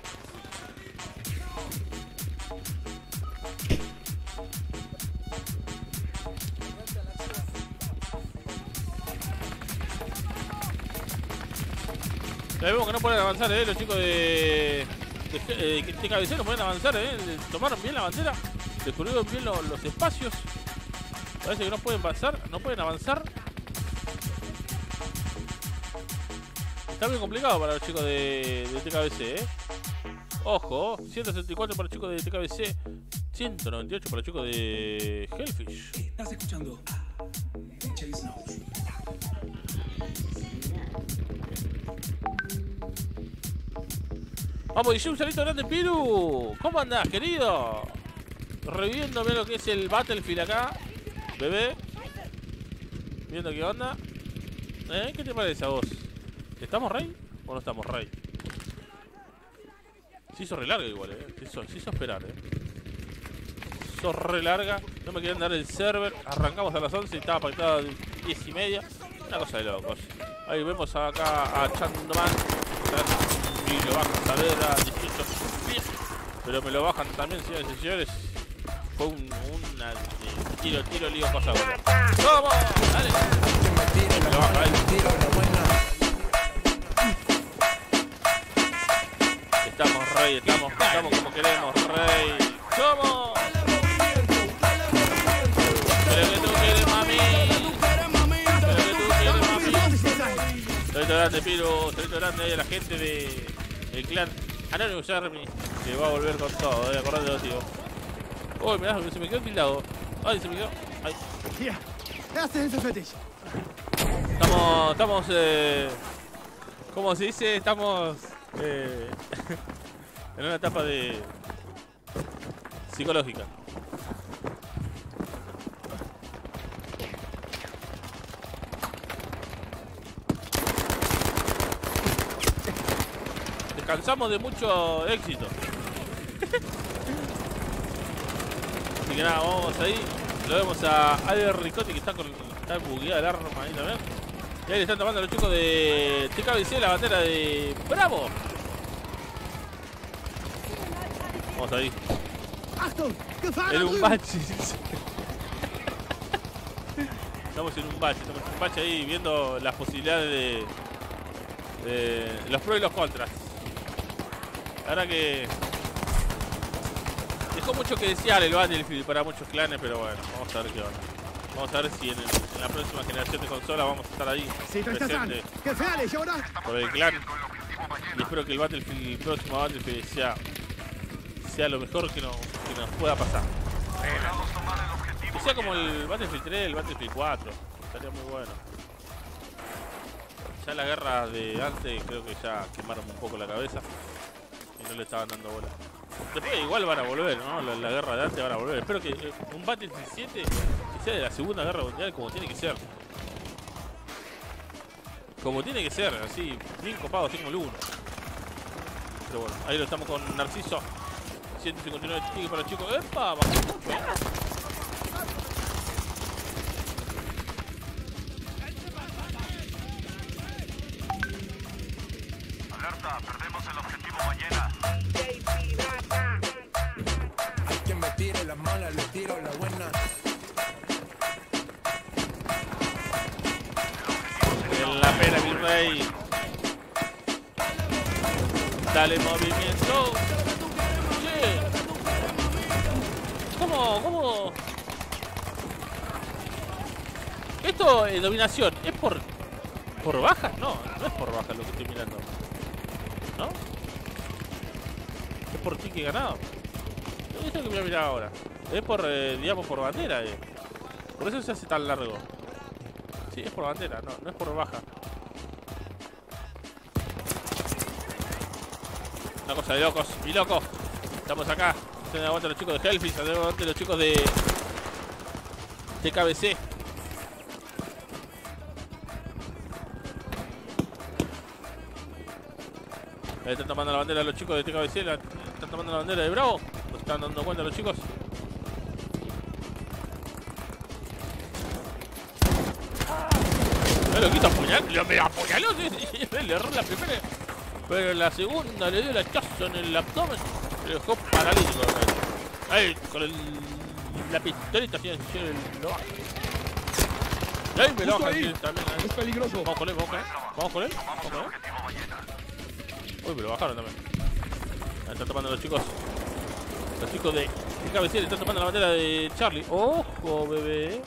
Ya vemos que no pueden avanzar, los chicos de TKBC no pueden avanzar, tomaron bien la bandera, descubrieron bien los espacios. Parece que no pueden pasar, no pueden avanzar. Está bien complicado para los chicos de TKBC, Ojo, 164 para los chicos de TKBC, 198 para los chicos de Hellfish. Estás escuchando Chase Now. Vamos, y un salito grande, Piru. ¿Cómo andás, querido? Reviéndome lo que es el Battlefield acá. Bebé. Viendo qué onda. ¿Qué te parece a vos? ¿Estamos rey o no estamos rey? Se hizo re larga igual, se hizo esperar, Se hizo re larga. No me querían dar el server. Arrancamos a las 11 y estaba pactado a 10:30. Una cosa de locos. Ahí vemos acá a Chandoman. Y lo bajan Saavedra, distinto. Pero me lo bajan también, señores y señores. Fue una tiro, lío, cosa buena. ¡Vamos! ¡Dale! Me lo baja ahí. Estamos rey, estamos como queremos, rey. ¡Somos! Pero que tú quieres, mami. Pero que tú quieres, mami. Salito grande, Piro. Salito grande ahí a la gente del clan Anonymous Army. Que va a volver con todo, acordate de tío. Uy, mirá, se me quedó tildado. Ay, se me quedó. Ay. Hier, erste Hilfe für dich. Estamos, ¿cómo se dice? Estamos en una etapa de psicológica. Descansamos de mucho éxito. Así que nada, vamos ahí. Lo vemos a Albert Ricotti que está bugueada el arma ahí también. Y ahí le están tomando a los chicos de TKBC la bandera de Bravo. Vamos ahí. Achtung, Gefahr En da un drüben. bache. Estamos en un bache ahí viendo las posibilidades de los pros y los contras. La verdad que dejó mucho que desear el Battlefield para muchos clanes, pero bueno, vamos a ver qué onda. Vamos a ver si en la próxima generación de consola vamos a estar ahí Seht euch das an. presentes Gefährlich, oder? por el clan. Y espero que el próximo Battlefield sea lo mejor que nos pueda pasar. Que sea como el Battlefield 3, el Battlefield 4. Estaría muy bueno. Ya la guerra de antes creo que ya quemaron un poco la cabeza y no le estaban dando bola. Después igual van a volver, ¿no? La guerra de antes van a volver. Espero que un Battlefield 7 que sea de la Segunda Guerra Mundial como tiene que ser. Como tiene que ser, así, bien copado tengo el 1. Pero bueno, ahí lo estamos con Narciso. 159 tickets para los chicos. ¡Epa! Bajó mucho, ¿eh? Alerta, perdemos el objetivo ballena. Hay quien me tire la mala, le tiro la buena. En la pena, mi rey. Dale movimiento. Che. ¿Cómo? Esto, dominación, ¿es por bajas? No, no es por bajas lo que estoy mirando. ¿No? Es por ticket ganado. Esto que voy a mirar ahora. Es por, digamos, por bandera. Por eso se hace tan largo. Sí, es por bandera, no es por baja. Una cosa de locos, mi loco. Estamos acá. Se aguantan los chicos de Hellfish, se aguantan los chicos de KBC. Ahí están tomando la bandera los chicos de TKBC, están tomando la bandera de Bravo. ¿No están dando cuenta los chicos? Lo quito apuñaló, me apuñaló, le erró la primera. Pero en la segunda le dio el hachazo en el abdomen. Le dejó paralítico. Ahí, con la pistolita así, lo baja. Y ahí me lo baja también. Es peligroso. Vamos con él. Uy, me lo bajaron también. Ahí están tomando los chicos. Los chicos de KBC le están tomando la bandera de Charlie. Ojo, bebé.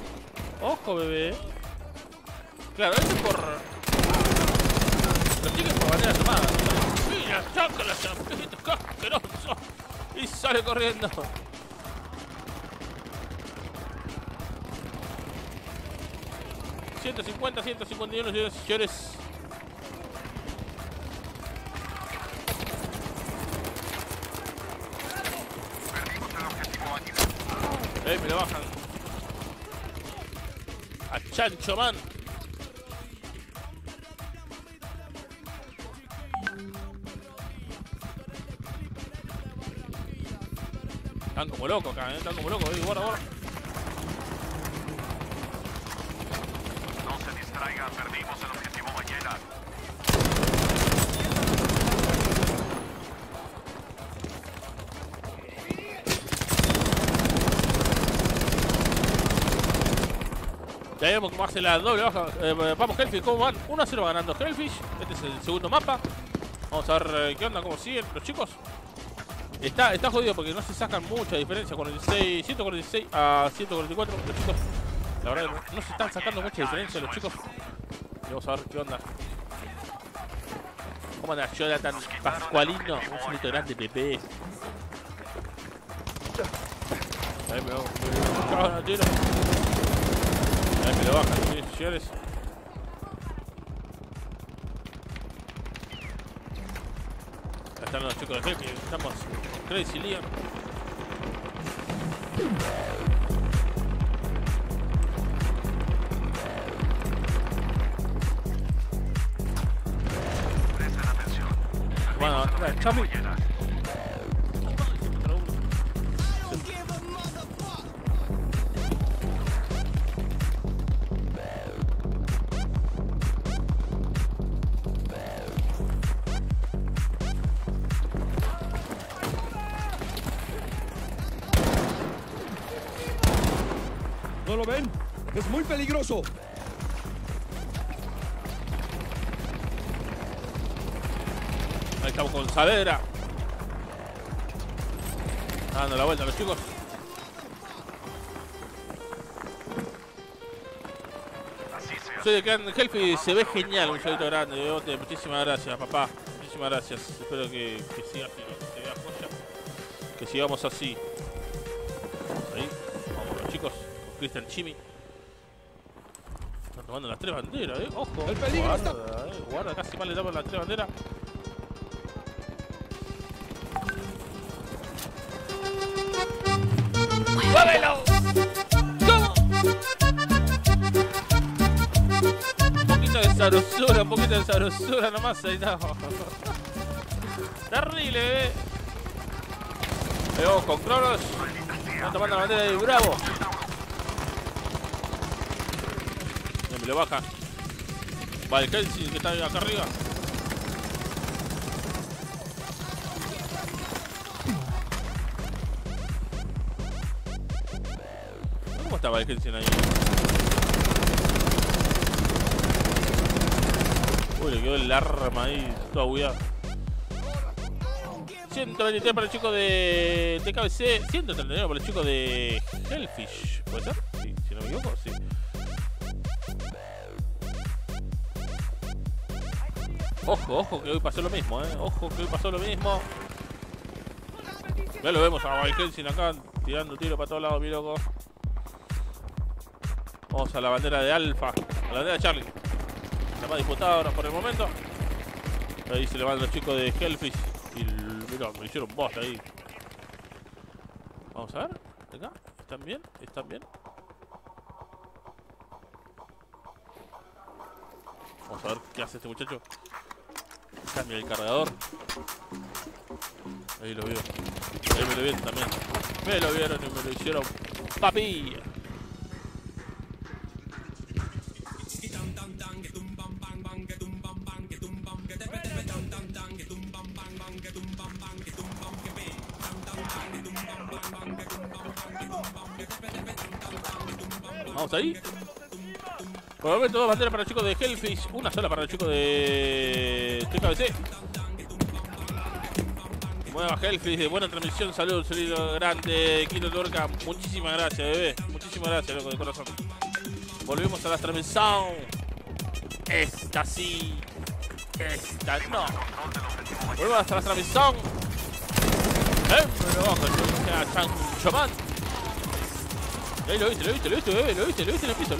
Claro, eso es por... Los chicos por bandera tomada. Mira, saca la champeta, qué asqueroso. Y sale corriendo. $150, 151, señores y señores. Me lo bajan. A Chancho Man. Están como locos acá, están como locos. Guarda. No se distraigan, perdimos el objetivo ballena. Ya vemos cómo hace la doble baja. Vamos, Hellfish, ¿cómo van? 1-0 ganando Hellfish. Este es el segundo mapa. Vamos a ver qué onda, cómo siguen los chicos. Está jodido porque no se sacan mucha diferencia con el 146 a 144. Los chicos, la verdad, no se están sacando mucha diferencia los chicos. Y vamos a ver qué onda. ¿Cómo anda Jonathan Pascualino? Un salito grande, Pepe. Ahí me bajan, tiro. Ahí me lo bajan, sí, señores. Acá están los chicos de Hellfish, estamos Crazy Leon. Presten atención. Bueno, Charlie. ¿No lo ven? Es muy peligroso. Ahí estamos con Saavedra. Dando la vuelta a los chicos. Así sea. Soy de que en Hellfish se ve genial, un solito grande, Bebote. Muchísimas gracias, papá. Muchísimas gracias. Espero que siga así, que se vea joya. Que sigamos así. Ahí, vamos con los chicos. Con Cristian Chimi. Tomando las 3 banderas, ojo. El peligro está- Guarda, casi mal le tapan las 3 banderas. ¡Muévelo! ¿Cómo? Un poquito de sabrosura nomás, ahí está. Terrible, bebé. Vamos con Cronos. Están tomando la bandera de Bravo. Me lo baja. Va el Helsing que está acá arriba. ¿Cómo estaba el Helsing ahí? Uy, le quedó el arma ahí, toda bugueada. 123 para el chico de TKBC, 139 para el chico de Hellfish. ¿Puede ser? Sí, si no me equivoco, sí. Ojo, que hoy pasó lo mismo, Ojo, que hoy pasó lo mismo. Ya lo vemos a Hellfish acá, tirando tiro para todos lados, mi loco. Vamos a la bandera de Alfa, a la bandera de Charlie. La más disputada ahora por el momento. Ahí se levantan los chicos de Hellfish. Y mirá, me hicieron boss ahí. Vamos a ver. Acá. ¿Están bien? ¿Están bien? Vamos a ver qué hace este muchacho. Cambia el cargador. Ahí lo vio. Ahí me lo vieron también. Me lo vieron y me lo hicieron papi. Vamos ahí. Por el momento, 2 banderas para el chico de Hellfish, una sola para el chico de TKBC. Nueva Hellfish, de buena transmisión, saludos, saludo grande, Quito Turca. Muchísimas gracias, bebé. Muchísimas gracias, loco, de corazón. Volvemos a la transmisión. Esta sí. Esta no. Volvemos a la transmisión. Me lo bajo, el Sancho Man. Ahí lo viste, bebé, lo viste en el piso,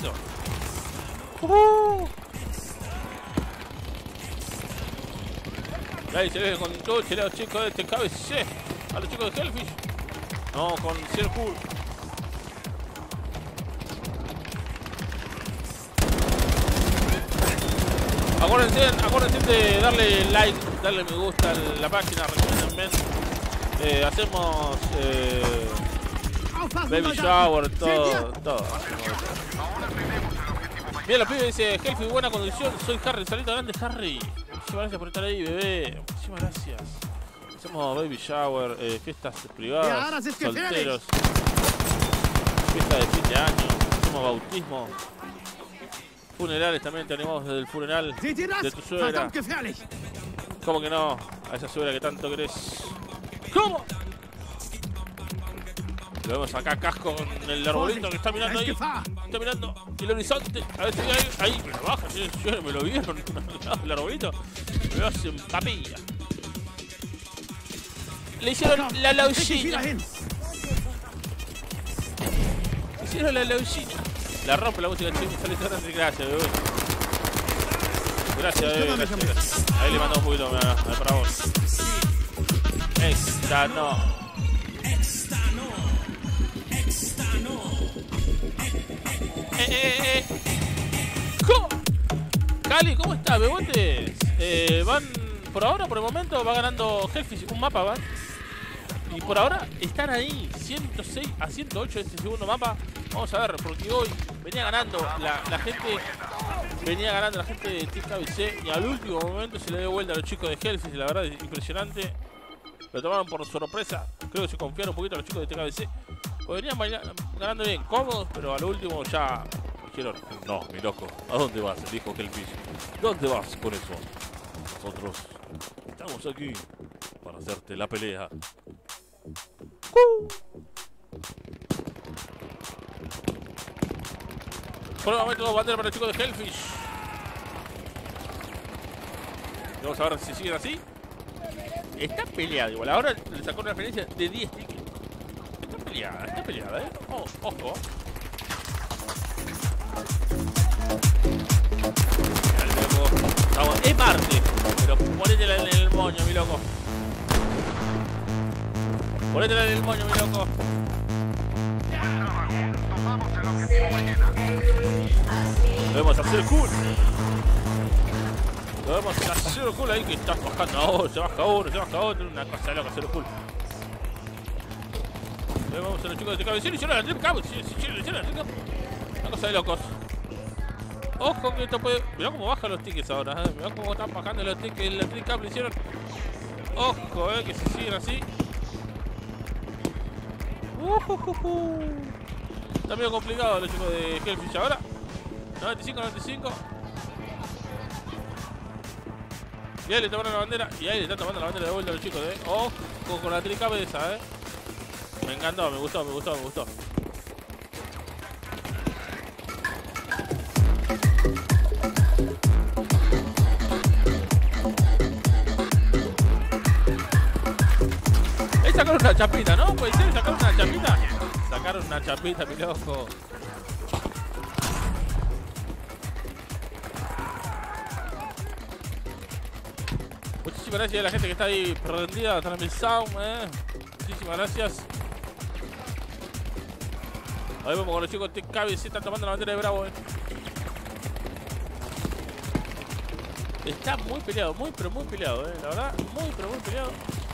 Ahí se ve con todo a los chicos de TKBC, a los chicos de Hellfish. No, con Ciel Cool. Acuérdense de darle like, darle me gusta a la página, recomiéndenme. Hacemos baby shower, todo. Bien, los pibes dice Hellfish, buena condición. Soy Harry, salito grande, Harry. Muchísimas gracias por estar ahí, bebé. Muchísimas gracias. Hacemos baby shower, fiestas privadas, solteros, fiesta de fin de año, hacemos bautismo, funerales también. Te animamos desde el funeral de tu suegra. ¿Cómo que no? A esa suegra que tanto querés. ¿Cómo? Lo vemos acá, Casco, con el arbolito que está mirando ahí. Está mirando el horizonte. A ver si ahí me lo baja. Me lo vieron. El arbolito. Me lo hacen papilla. Le hicieron la lauchina. Hicieron la lauchina. La rompe la música, chicos. Sale grande. Gracias, bebé. Gracias, bebé. Gracias. Ahí le mandamos un poquito para vos. Esta no. ¿Cómo? Cali, ¿cómo estás, bebotes? Van, por ahora, por el momento, va ganando Hellfish un mapa, ¿van? Y por ahora están ahí, 106 a 108 este segundo mapa. Vamos a ver, porque hoy venía ganando la gente de TKBC y al último momento se le dio vuelta a los chicos de Hellfish. La verdad es impresionante. Lo tomaron por sorpresa. Creo que se confiaron un poquito a los chicos de TKBC. Pues venían ganando bien, cómodos, pero al último ya dijeron: no, mi loco, ¿a dónde vas? Dijo Hellfish. ¿Dónde vas con eso? Nosotros estamos aquí para hacerte la pelea. Por el momento, bandera para el chico de Hellfish. Vamos a ver si siguen así. Está peleada igual. Ahora le sacó una referencia de 10 tickets. Está peleada, ojo. Vamos, es Marte. Pero ponétela en el moño, mi loco. Ponétela en el moño, mi loco. Tomamos el objetivo ballena. Debemos hacer cool. Debemos hacer cool ahí que estás bajando ahora. Se baja uno, se baja otro. Una cosa loca, hacer cool. Vamos a los chicos de TKB. Sí, hicieron la trip cam. Sí, hicieron la trip cam. Una cosa de locos. Ojo que esto puede... Mirá cómo bajan los tickets ahora, Mirá cómo están bajando los tickets. La trip cam lo hicieron. Ojo, que se siguen así. Está medio complicado los chicos de Hellfish ahora. 95-95. Y ahí le tomaron la bandera. Y ahí le están tomando la bandera de vuelta a los chicos de... Ojo con la trip cam esa, Me encantó, me gustó. Ahí sacaron una chapita, ¿no? ¿Puede ser? ¿Sacaron una chapita? Sacaron una chapita, mi loco. Muchísimas gracias a la gente que está ahí prendida a la transmisión, Muchísimas gracias. Ahí vamos con los chicos de TKB, están tomando la bandera de Bravo, Está muy peleado, muy peleado, La verdad, muy peleado.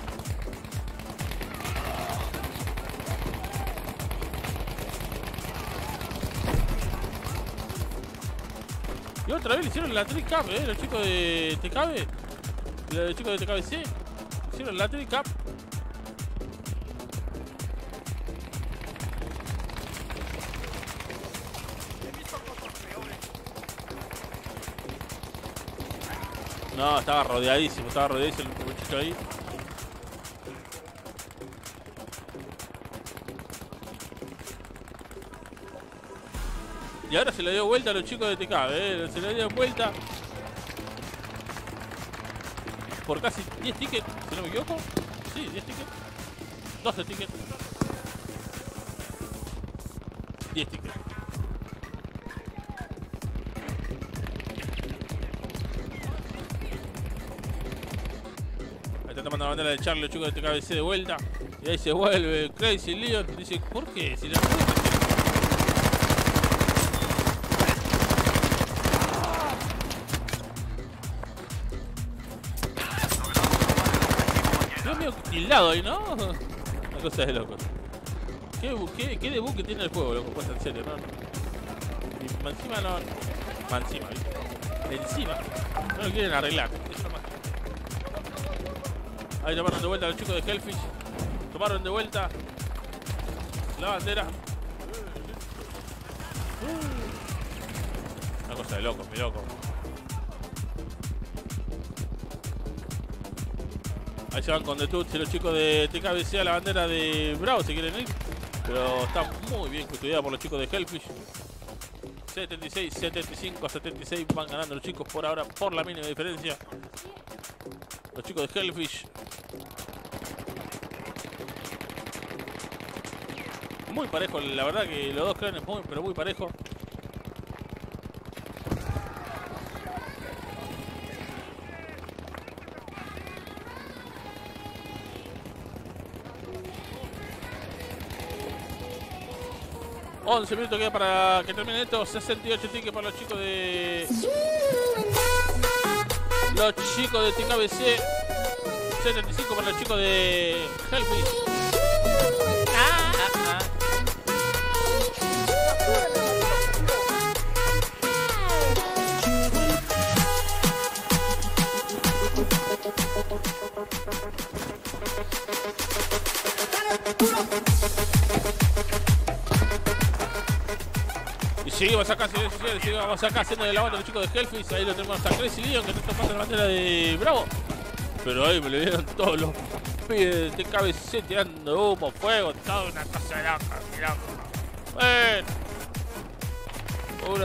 Y otra vez le hicieron la trick up, los chicos de TKB. Los chicos de TKBC hicieron la trick up. No, estaba rodeadísimo el muchacho ahí. Y ahora se le dio vuelta a los chicos de TK, se le dio vuelta. Por casi 10 tickets, si no me equivoco. Sí, 10 tickets. 12 tickets. 10 tickets. Está tomando la bandera de Charlie, los chicos de TKBC de vuelta. Y ahí se vuelve Crazy Leon. Dice, ¿por qué? Si la Dios mío, tildado ahí, ¿no? Una cosa de locos. ¿Qué debug que tiene el juego, loco? Pues en serio, ¿no? Y encima no... Encima, ¿viste? Encima. No lo quieren arreglar. Eso nomás. Ahí tomaron de vuelta a los chicos de Hellfish. Tomaron de vuelta la bandera. Una cosa de locos, mi loco. Ahí se van con The Tuts y los chicos de TKBC a la bandera de Bravo si quieren ir. Pero está muy bien custodiada por los chicos de Hellfish. 76, 75 a 76 van ganando los chicos por ahora por la mínima diferencia. Los chicos de Hellfish. Muy parejo, la verdad que los dos clanes muy, pero muy parejo. $11 minutos queda para que termine esto. 68 tickets para los chicos de... Los chicos de TKBC. 75 para los chicos de Hellfish. Y seguimos acá, seguimos acá haciendo de la banda los chicos de Hellfish. Ahí lo tenemos a Crazy Leon que está tomando la bandera de Bravo. Pero ahí me le dieron todos los pibes de TKBC tirando humo, fuego, toda una cosa de loca, mirá. Bueno.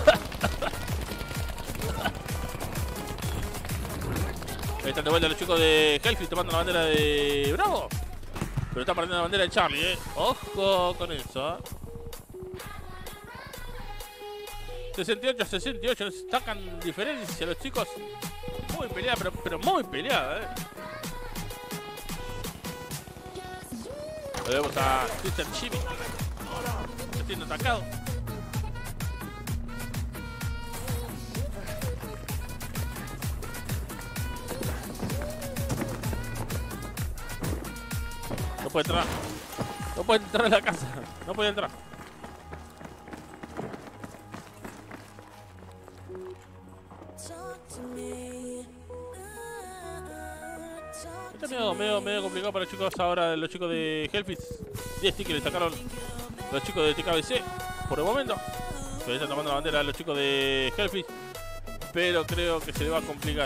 Ahí están de vuelta los chicos de Hellfish tomando la bandera de Bravo. Pero están perdiendo la bandera de Charlie, Ojo con eso, 68-68, nos sacan diferencia los chicos. Muy peleada, pero muy peleada, Lo vemos a Christian Jimmy. Está siendo atacado. No puede entrar. No puede entrar a la casa. No puede entrar. Está medio complicado para los chicos ahora, los chicos de Hellfist. 10 tickets le sacaron los chicos de TKBC por el momento. Se le están tomando la bandera a los chicos de Hellfist. Pero creo que se le va a complicar,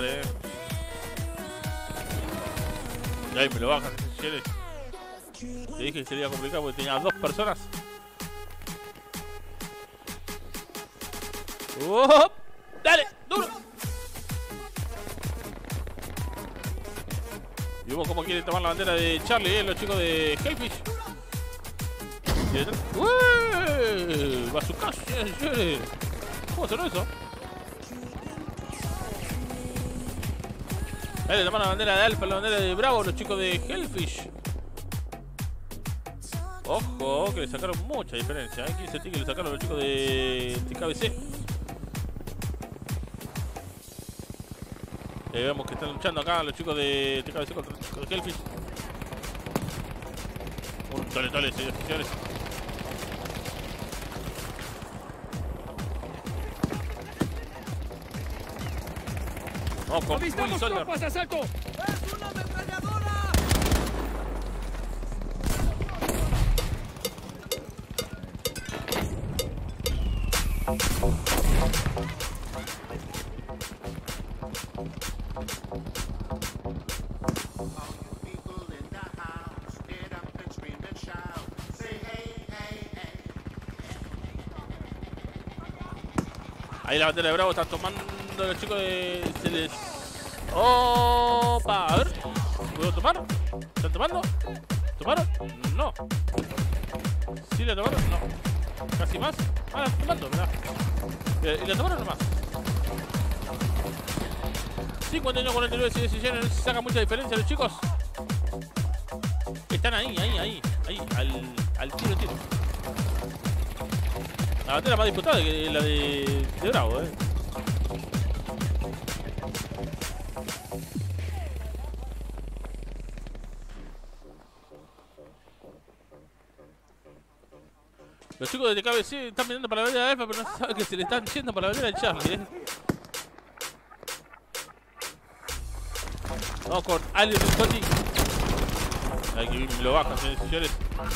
Y ahí me lo bajan, señores. Le dije que se le iba a complicar porque tenía 2 personas. ¡Dale! ¡Duro! Y vemos cómo quieren tomar la bandera de Charlie, los chicos de Hellfish. ¡Uy! Va a su casa, señores. ¿Cómo sonó eso? Ahí le toman la bandera de Alpha, la bandera de Bravo, los chicos de Hellfish. Ojo, que le sacaron mucha diferencia. 15 tickets le sacaron los chicos de TKBC. Vemos que están luchando acá los chicos de TKBC contra los chicos de Hellfish. Un tole, señores. Vamos con Willy Solder. ¡Tropas de asalto! ¡Es una ametralladora! Ahí la bandera de Bravo están tomando los chicos de... Se les... ¡Opa! A ver. ¿Puedo tomar? ¿Están tomando? ¿Tomaron? No. ¿Sí la tomaron? No. ¿Casi más? Ah, la están tomando, mirá. ¿Y la tomaron nomás? 51-49 decisiones, no se saca mucha diferencia los chicos. Están ahí, al tiro. La bandera más disputada que la de Bravo, Los chicos de TKBC están mirando para la bandera de Alpha, pero no saben que se le están yendo para la bandera de Charlie, Vamos con Ali Rizzotti. Hay que lo bajan, señores.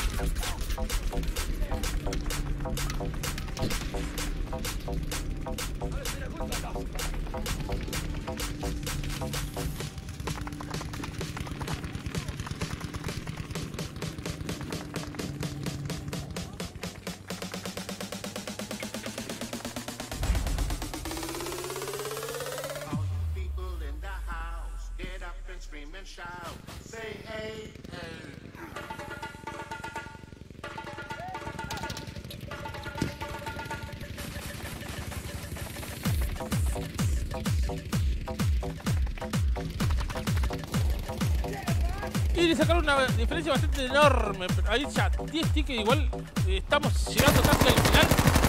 Y le sacaron una diferencia bastante enorme. Ahí ya 10 tickets igual. Estamos llegando casi al final.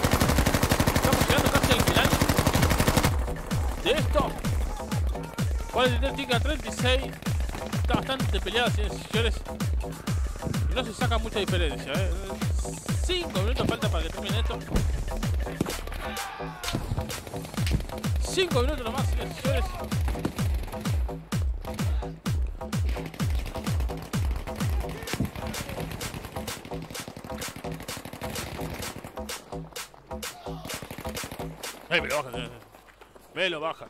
De esto. 43 tickets a 36. Está bastante peleada, señores. Y no se saca mucha diferencia. 5 minutos falta para que termine esto. 5 minutos nomás, señores. Ay, me lo bajan, me lo bajan.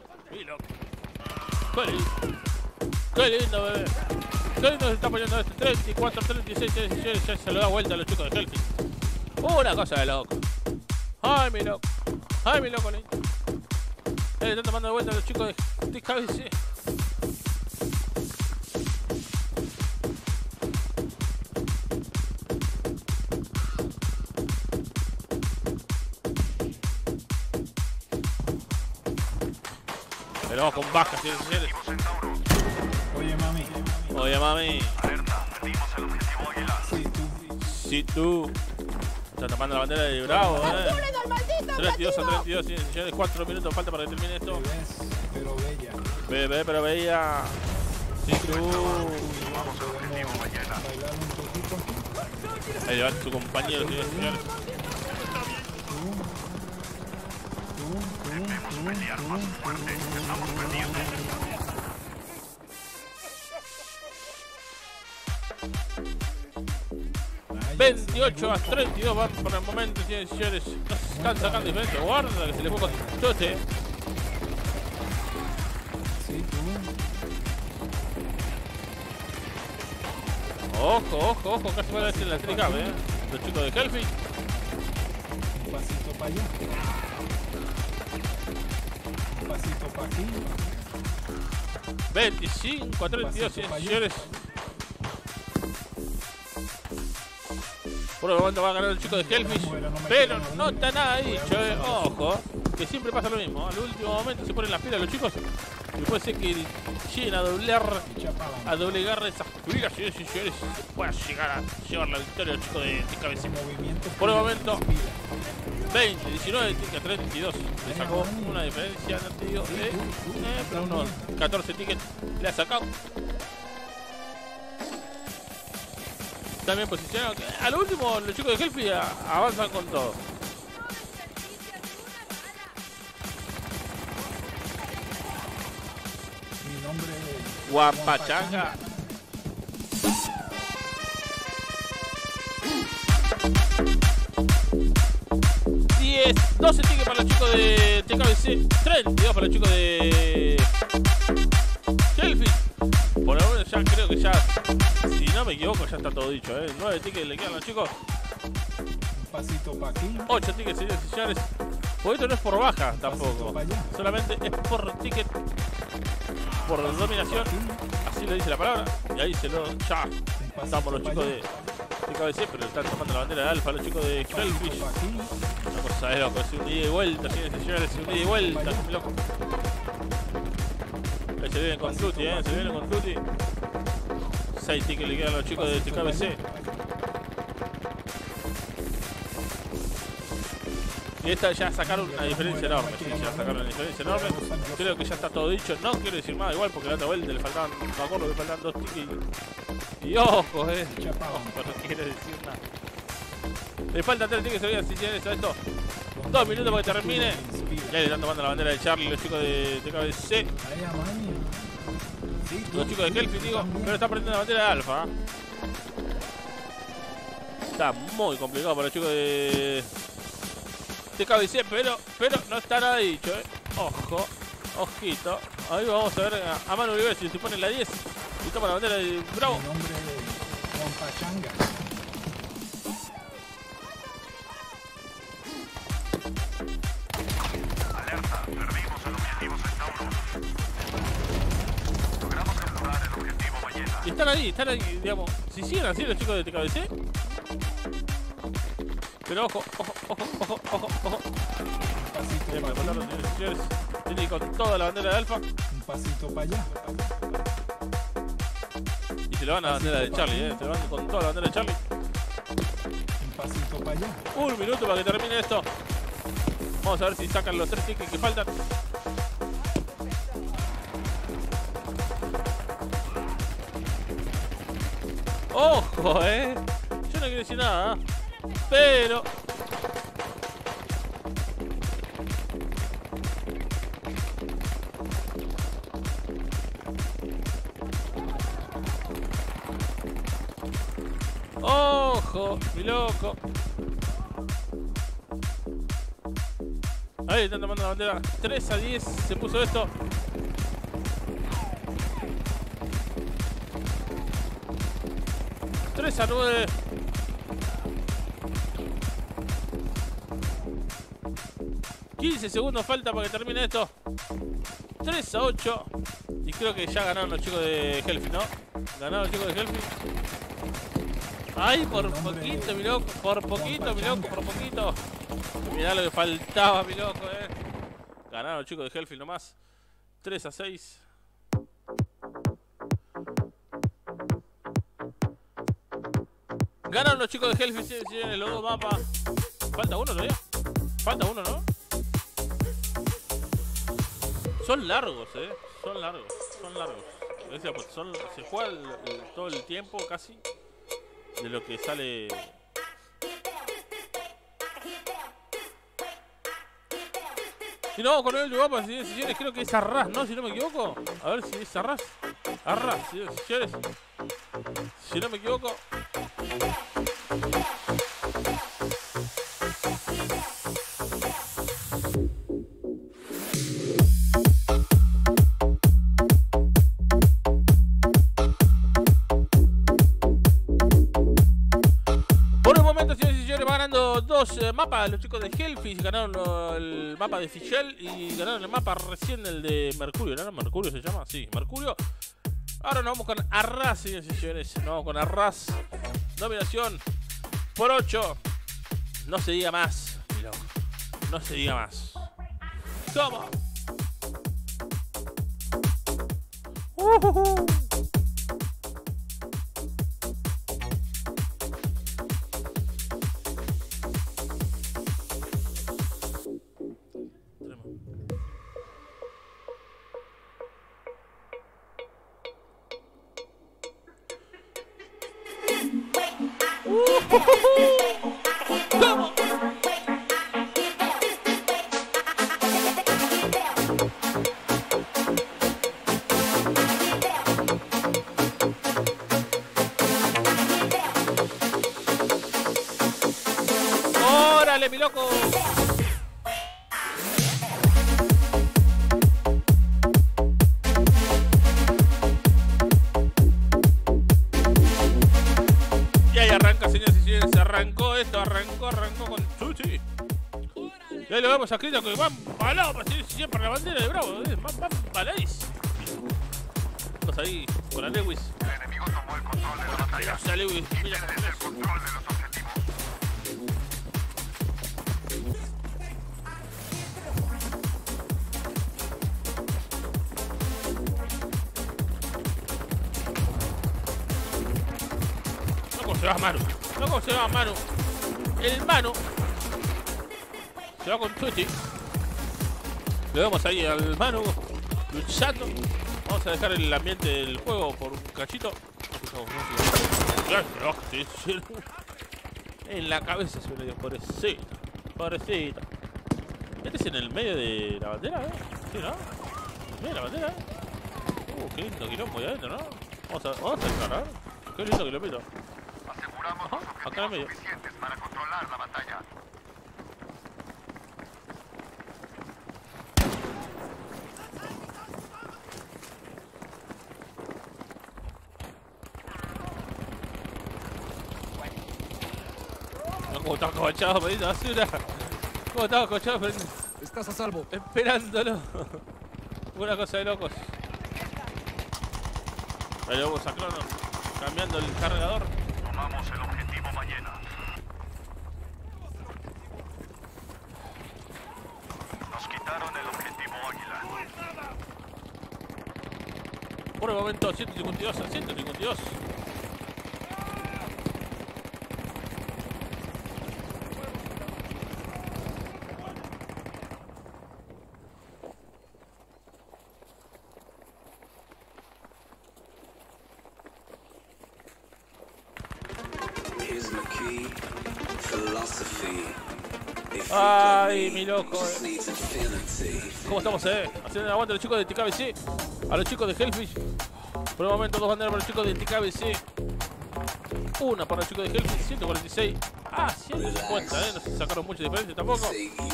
Qué lindo, bebé. Qué lindo se está poniendo este 34, 36, ya se lo da vuelta a los chicos de Hellfist. Una cosa de loco. Ay, mi loco, lindo. Le están tomando de vuelta a los chicos de TKBC. Pero vamos con bajas, señores y señores. Oye, mami. Oye, mami. Alerta, perdimos el objetivo Águila. Sí, tú. Si tú. Está tapando la bandera de Bravo, ¡Capturen al maldito 32 a objetivo! 32, señores y señores. 4 minutos falta para que termine esto. Ves, pero bella. Bebé, pero veía. Si tú. Vamos al objetivo Ballena. Bailar un poquito. Ahí va su compañero, señores y señores. Debemos pelear más fuerte. Estamos perdiendo. 28 a 32 van por el momento, señores y señores. No se están sacando diferencia. Guarda que se le fue con chote. Sí, tú. Ojo, casi van a decir la tricab, los chicos de Helfi. Un pasito para allá. Un pasito para aquí. 25 a 32, señores y señores. Por el momento va a ganar el chico de Hellfish, pero no está nada dicho, Ojo, que siempre pasa lo mismo. Al último momento se ponen las pilas los chicos y puede ser que lleguen a doblegar esas pilas, señores y señores, y pueda llegar a llevar la victoria al chico de TKBC. Por el momento, 20, 19, 32. Le sacó una diferencia, no te digo, pero unos 14 tickets le ha sacado. También posicionado. Al último, los chicos de Helfi avanzan con todo. Mi nombre es Guapachanga. 12 tickets para los chicos de TKBC, 32 para los chicos de Helfi. Por ahora ya creo que ya, si no me equivoco, ya está todo dicho, 9 tickets le quedan a los chicos. un pasito para aquí. 8 tickets, señores y señores. Porque esto no es por baja tampoco. Solamente es por ticket, por dominación. Así lo dice la palabra. Y ahí se lo. Ya estamos los chicos de TKBC, pero están tomando la bandera de Alfa, los chicos de Hellfish. Una cosa de loco, es un ida y vuelta, señores y señores, es un ida y vuelta, es muy loco. Ahí se vienen con Tutti, se vienen con Tutti. 6 tickets le quedan a los chicos de TKBC. Y esta ya sacaron una diferencia enorme, sí, ya sacaron una diferencia enorme. Creo que ya está todo dicho, no quiero decir más igual porque la otra vuelta le faltaban, me acuerdo que faltaban 2 tickets. Y ojo, ojo, no quiero decir nada. Le faltan 3 tickets, si tienes esto. 2 minutos para que termine. Ya le están tomando la bandera de Charlie los chicos de TKBC. Los chicos de Hellfish, digo, pero están perdiendo la bandera de Alfa. Está muy complicado para los chicos de TKBC, pero no está nada dicho, Ojo, ojito. Ahí vamos a ver a Manu Oliver si se pone la 10 y toma la bandera de Bravo. Mi nombre es Guapachanga. Alerta, perdimos el objetivo Centauro. Logramos capturar el objetivo Ballena. Y están ahí, digamos. Si siguen así los chicos de TKBC. Pero ojo. Un pasito Me para mandaron, aquí. señores. Tiene con toda la bandera de Alfa. Un pasito para allá. Y se le van a la bandera de Charlie, Se le van con toda la bandera de Charlie. Un pasito para allá. Un minuto para que termine esto. Vamos a ver si sacan los 3 tickets que faltan. Ojo, Yo no quiero decir nada, pero ojo, mi loco. Ahí están tomando la bandera. 3 a 10 se puso esto. $3 a 9. $15 segundos falta para que termine esto. 3 a 8. Y creo que ya ganaron los chicos de Hellfish, ¿no? Ganaron los chicos de Hellfish. Ay, por poquito, mi loco. Por poquito, mi loco, por poquito. Mirá lo que faltaba, mi loco, Ganaron los chicos de Hellfish nomás. 3-6. Ganaron los chicos de Hellfish en los dos mapas. Falta uno todavía. Falta uno, ¿no? Son largos, son largos, son largos. Se juega todo el tiempo casi de lo que sale. Si no, con el mapa, señores, creo que es Arras, ¿no? Si no me equivoco. A ver si es Arras. Arras, señores. Si no me equivoco. Dos mapas, los chicos de Hellfish ganaron el mapa de Fischl y ganaron el mapa recién, el de Mercurio, ¿no? ¿Mercurio se llama? Sí, Mercurio. Ahora nos vamos con Arras, señores y señores. Nos vamos con Arras. Dominación por 8. No se diga más. No se diga más. Toma. ¡Vamos! ¡Órale, mi loco! Arrancó esto, arrancó con Chuchi. Y ahí lo vemos a Krita que van palados para seguir siempre la bandera de Bravo. Van paladísimos. Vamos ahí con la Lewis. El enemigo tomó el control de la batalla. Mira, Lewis, mira el control de los objetivos. No, cómo se va Manu. No, cómo se va Manu. El Manu se va con Chuchi. Le damos ahí al Manu luchando. Vamos a dejar el ambiente del juego por un cachito. En la cabeza se me dio, pobrecita. Pobrecita. Este es en el medio de la bandera, Sí, ¿no? Mira la bandera, qué lindo quilombo ahí adentro, ¿no? Vamos a entrar, Qué lindo kilómetro. Aseguramos los acá en el medio. suficientes para controlar la batalla. Como estaba acobachado, Pedrito, basura. Como estaba acobachado, Pedrito. Estás a salvo. Esperándolo. Una cosa de locos. Ahí lo vamos a Crono. Cambiando el cargador. Tomamos el objetivo ballena. Nos quitaron el objetivo águila. Por el momento 152 a 152. Ay, mi loco. ¿Cómo estamos, Haciendo el aguante a los chicos de TKBC. A los chicos de Hellfish. Por el momento 2 banderas para los chicos de TKBC. Una para los chicos de Hellfish. 146 a 150, No se sacaron mucha diferencia tampoco.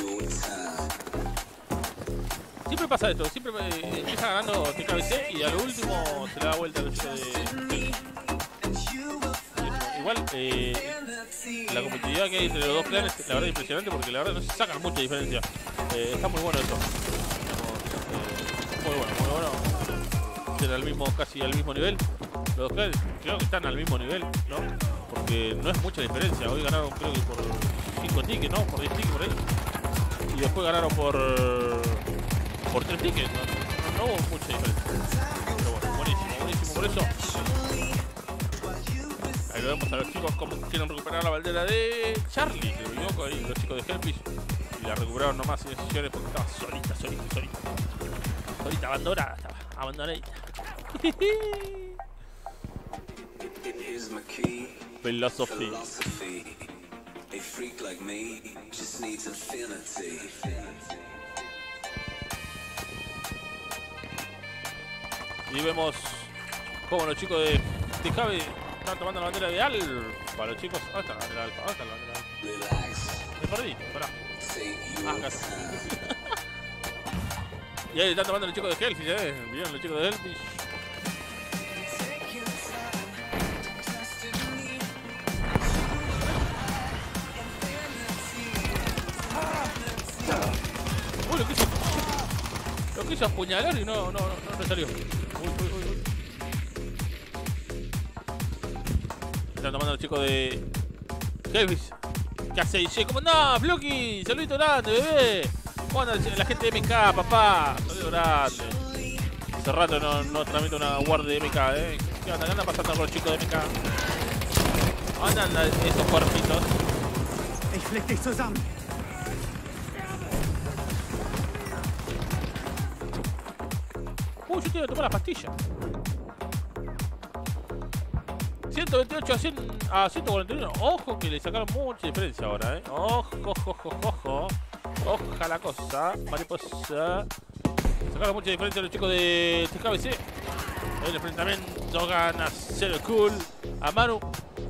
Siempre pasa esto. Siempre empieza ganando TKBC y a lo último se le da vuelta a los chicos de Hellfish. Igual, la competitividad que hay entre los dos clanes, la verdad es impresionante porque la verdad no se sacan mucha diferencia. Está muy bueno eso. Muy bueno. Están al mismo, casi al mismo nivel. Los dos clanes creo que están al mismo nivel, ¿no? Porque no es mucha diferencia. Hoy ganaron creo que por 5 tickets, ¿no? Por 10 tickets por ahí. Y después ganaron por 3 tickets, ¿no? no hubo mucha diferencia. Pero bueno, buenísimo, buenísimo por eso. Ahí lo vemos a los chicos como quieren recuperar la bandera de Charlie, si no me equivoco, ahí los chicos de Hellfish. Y la recuperaron nomás sin decisiones porque estaba solita. Solita, abandonada estaba, abandonadita. Philosophy. A freak like me just needs infinity. Y vemos como los chicos de Javi están tomando la bandera de Alfa. Los chicos, ¿dónde está la bandera de Alfa? ¿Dónde está la bandera de Alfa? Me perdí, pará. Acá. Y ahí están tomando los chicos de Hellfish, ¿vieron los chicos de Hellfish? Uy, lo quiso apuñalar y no salió. Uy. Están tomando los chicos de Hellfish. ¿Qué hace? Dice, ¿cómo andás, Floki? Saludito grande, bebé. ¿Cómo anda la gente de MK, papá? Saludo grande. Hace rato no tramito una guardia de MK, ¿Qué onda? ¿Qué anda pasando con los chicos de MK? ¿Dónde andan esos cuerpitos? Ich flick dich zusammen. Yo tengo que tomar las pastillas. 128 a 141. Ojo que le sacaron mucha diferencia ahora, Ojo. Oja la cosa. Mariposa. Sacaron mucha diferencia los chicos de TKBC. El enfrentamiento gana Zero Cool a Manu.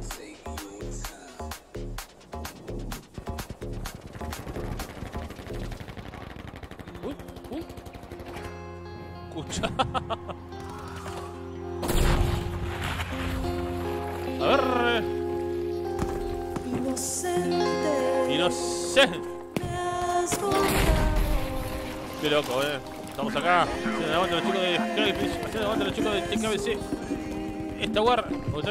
Escucha. A ver. Inocente. Qué loco, Estamos acá. Haciendo aguante los chicos de Hellfish. Haciendo aguante los chicos de TKBC. Esta war.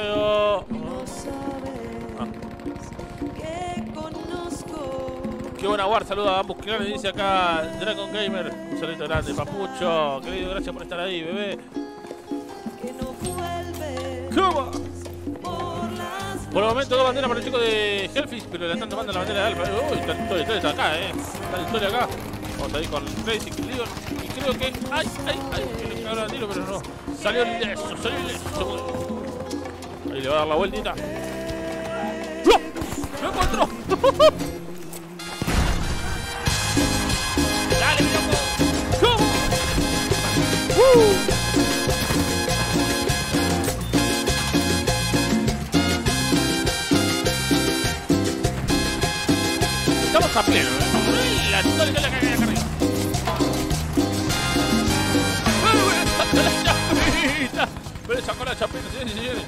Qué buena war. Saluda a ambos clanes. Dice acá Dragon Gamer. Un saludito grande, papucho. Querido, gracias por estar ahí, bebé. ¿Cómo? Por el momento dos banderas para el chico de Hellfish, pero le están tomando la bandera de Alfa. Uy, está está acá, Está la historia acá. Vamos a ir con Crazy Leon. Y creo que. ¡Ay! Que le cagaron al tiro, pero no. Salió ileso. Ahí le va a dar la vueltita. ¡No! ¡Lo encontró! ¡Dale, mi loco! ¡Cómo! Estamos a pleno, La tónica la cagué acá arriba. ¡La chapita! Me le sacó la chapita, señores y señores.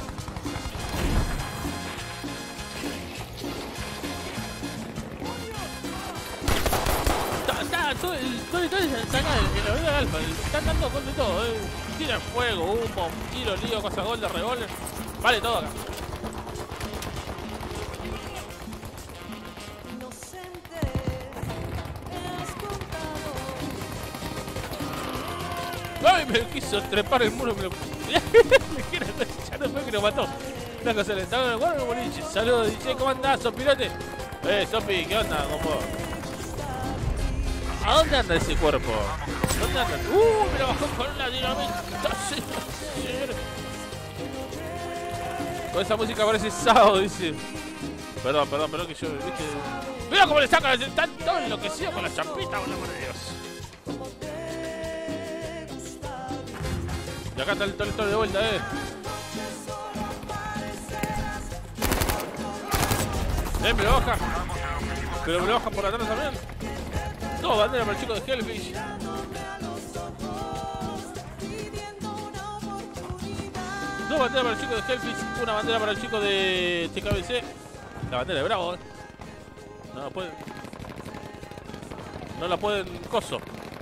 Todo está acá en la vida de Alfa. Están dando con de todo, Tira fuego, humo, tiro, lío, cosa gol de revólver. Vale todo acá. ¡Ay! Me quiso trepar el muro. Ya no fue que lo mató. Una cosa le estaba en el boliche. Saludos, dice, ¿cómo andás, Sopirote? Sopi, ¿qué onda? ¿Cómo? ¿A dónde anda ese cuerpo? ¿Dónde anda? Me lo bajó con la dinamita. Con esa música parece Sao, dice. Perdón, que yo, viste. Mira cómo le sacan, están todo enloquecido con la champita, por el amor de Dios. Y acá está el Tolestor de vuelta, me lo baja. Pero me lo bajan por atrás también. Dos banderas para el chico de Hellfish. Dos banderas para el chico de Hellfish. Una bandera para el chico de TKBC. La bandera de Bravo, No la pueden. No la pueden. Coso.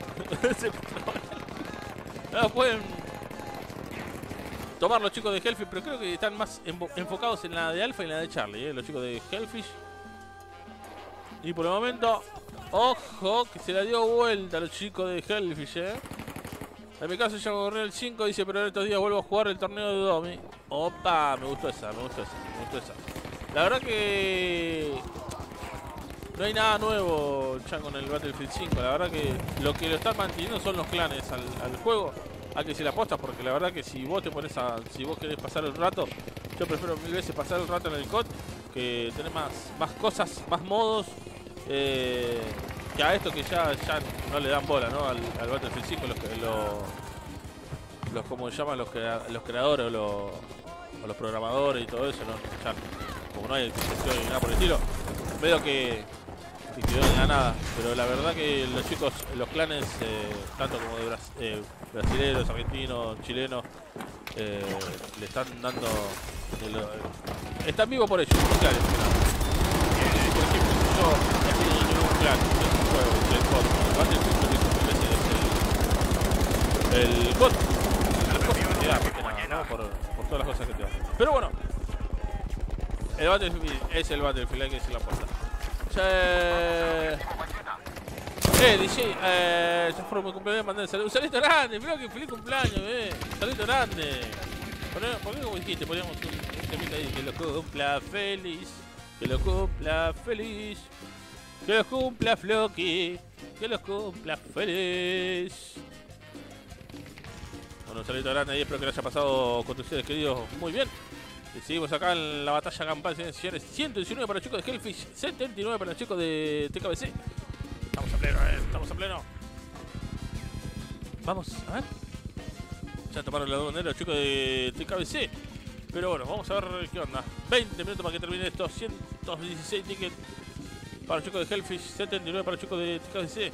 No la pueden tomar los chicos de Hellfish, pero creo que están más enfocados en la de Alpha y en la de Charlie, los chicos de Hellfish. Y por el momento, ojo, que se la dio vuelta a los chicos de Hellfish, En mi caso ya corrí el 5, dice, pero en estos días vuelvo a jugar el torneo de Domi. Opa, me gustó esa. La verdad que no hay nada nuevo, Chan, con el Battlefield 5. La verdad que lo están manteniendo son los clanes al juego. Hay que decir la posta, porque la verdad que si vos te pones si vos querés pasar el rato, yo prefiero 1000 veces pasar el rato en el COD, que tener más cosas, más modos, que a esto que ya no le dan bola, ¿no? Al Battlefield 5, los como llaman los creadores o los programadores y todo eso, ¿no? Ya, como no hay excepción ni nada por el estilo, medio que quedó en la nada. Pero la verdad que los chicos, los clanes, tanto como de brasileños, argentinos, chilenos, le están dando, están vivos por ellos, los clanes. Por ejemplo, yo no tengo ningún clan de este juego, del COD. El COD te da, ¿no? Por todas las cosas que te dan. Pero bueno, el Battlefield es el Battlefield, hay que decir la posta. DJ, ya fue mi cumpleaños, mandé el saludo. Un saludito grande, mirá que feliz cumpleaños, saludito grande. ¿Por qué como dijiste? Poníamos un temita ahí, que lo cumpla feliz, que lo cumpla feliz, que lo cumpla Floki, que lo cumpla feliz. Bueno, un saludito grande ahí, espero que lo haya pasado con ustedes, queridos, muy bien. Y seguimos acá en la batalla campal, señores. 119 para los chicos de Hellfish, 79 para los chicos de TKBC. Estamos a pleno, estamos a pleno. Vamos, a ver. Ya tomaron la bandera los chicos de TKBC. Pero bueno, vamos a ver qué onda. 20 minutos para que termine esto. 116 tickets para los chicos de Hellfish, 79 para los chicos de TKBC.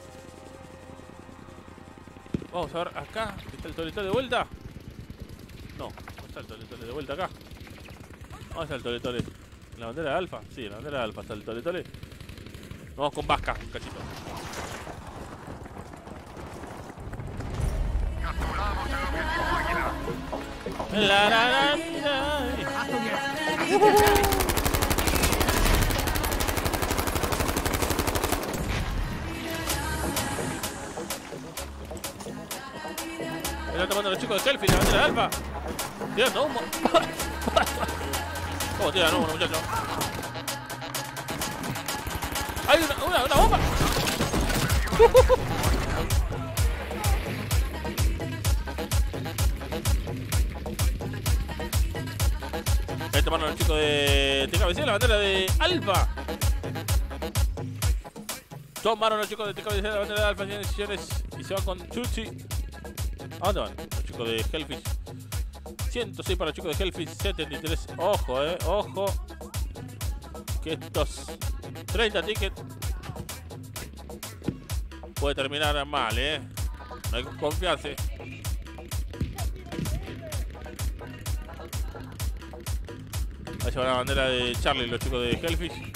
Vamos a ver acá. ¿Está el toletón de vuelta? No, no está el toletón de vuelta acá. ¿Dónde está el toletole? ¿En la bandera de Alfa? Sí, en la bandera de Alfa está el toletole. Vamos con Vasca, un cachito. Capturamos el objetivo Águila. Están tomando los chicos de Hellfish, la bandera de Alfa. Tirando humo. ¿Cómo tiran humo, muchachos? ¡Hay una bomba! Ahí tomaron los chicos de TKBC, la bandera de Alfa. Tomaron los chicos de TKBC, la bandera de Alfa, señores, y se van con Chuchi. ¿A dónde van? Los chicos de Hellfish. 106 para los chicos de Hellfish, 73. Ojo, ojo. Que estos 30 tickets puede terminar mal, No hay que confiarse. Ahí se va la bandera de Charlie, los chicos de Hellfish.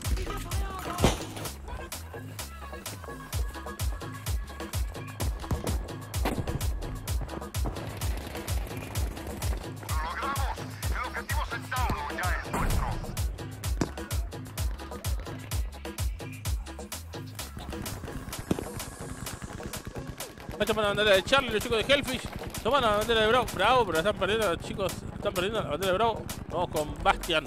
Toman la bandera de Charlie, los chicos de Hellfish. Toman la bandera de Bravo. Bravo, pero están perdiendo los chicos. Están perdiendo la bandera de Bravo. Vamos con Bastian.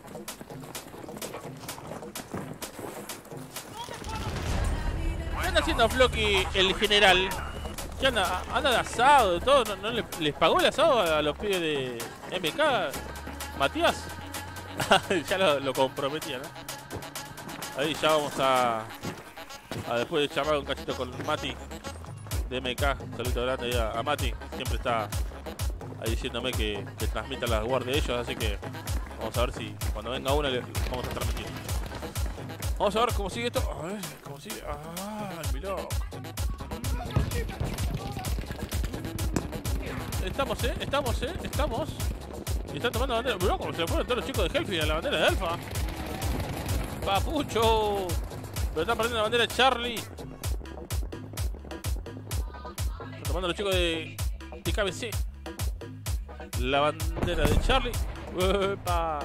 ¿Qué anda haciendo Floki, el general? ¿Qué anda? Anda de asado, de todo. ¿No les pagó el asado a los pibes de MK? ¿Matías? Ya lo comprometía, ¿no? Ahí ya vamos a después de charlar un cachito con Mati de MK, un saludo grande ahí a Mati, siempre está ahí diciéndome que transmita las guardias de ellos, así que vamos a ver si cuando venga una le vamos a transmitir. Vamos a ver cómo sigue esto. A ver cómo sigue. Mi loco. Estamos. Y están tomando la bandera. Mirá como se le fueron todos los chicos de Hellfish a la bandera de Alfa. Papucho. Pero están perdiendo la bandera de Charlie. Tomando los chicos de TKBC la bandera de Charlie. ¡Epa!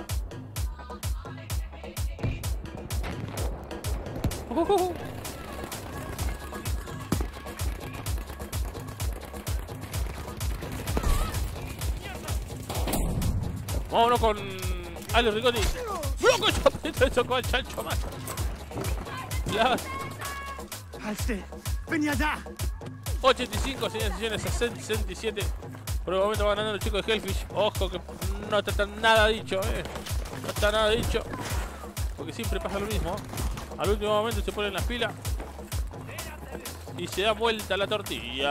Vámonos con Ale Ricotti. ¡Loco! Eso con el chancho más. La Halt still! Bin ja da! 85, señoras y señores, a 67. Por el momento van ganando los chicos de Hellfish. Ojo que no está nada dicho, no está nada dicho. Porque siempre pasa lo mismo. Al último momento se ponen las pilas. Y se da vuelta la tortilla.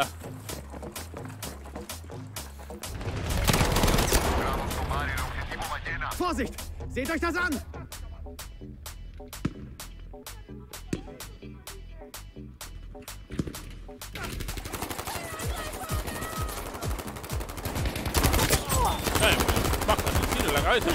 Vorsicht! Seht euch das an! Bajan el tiro en la cabeza.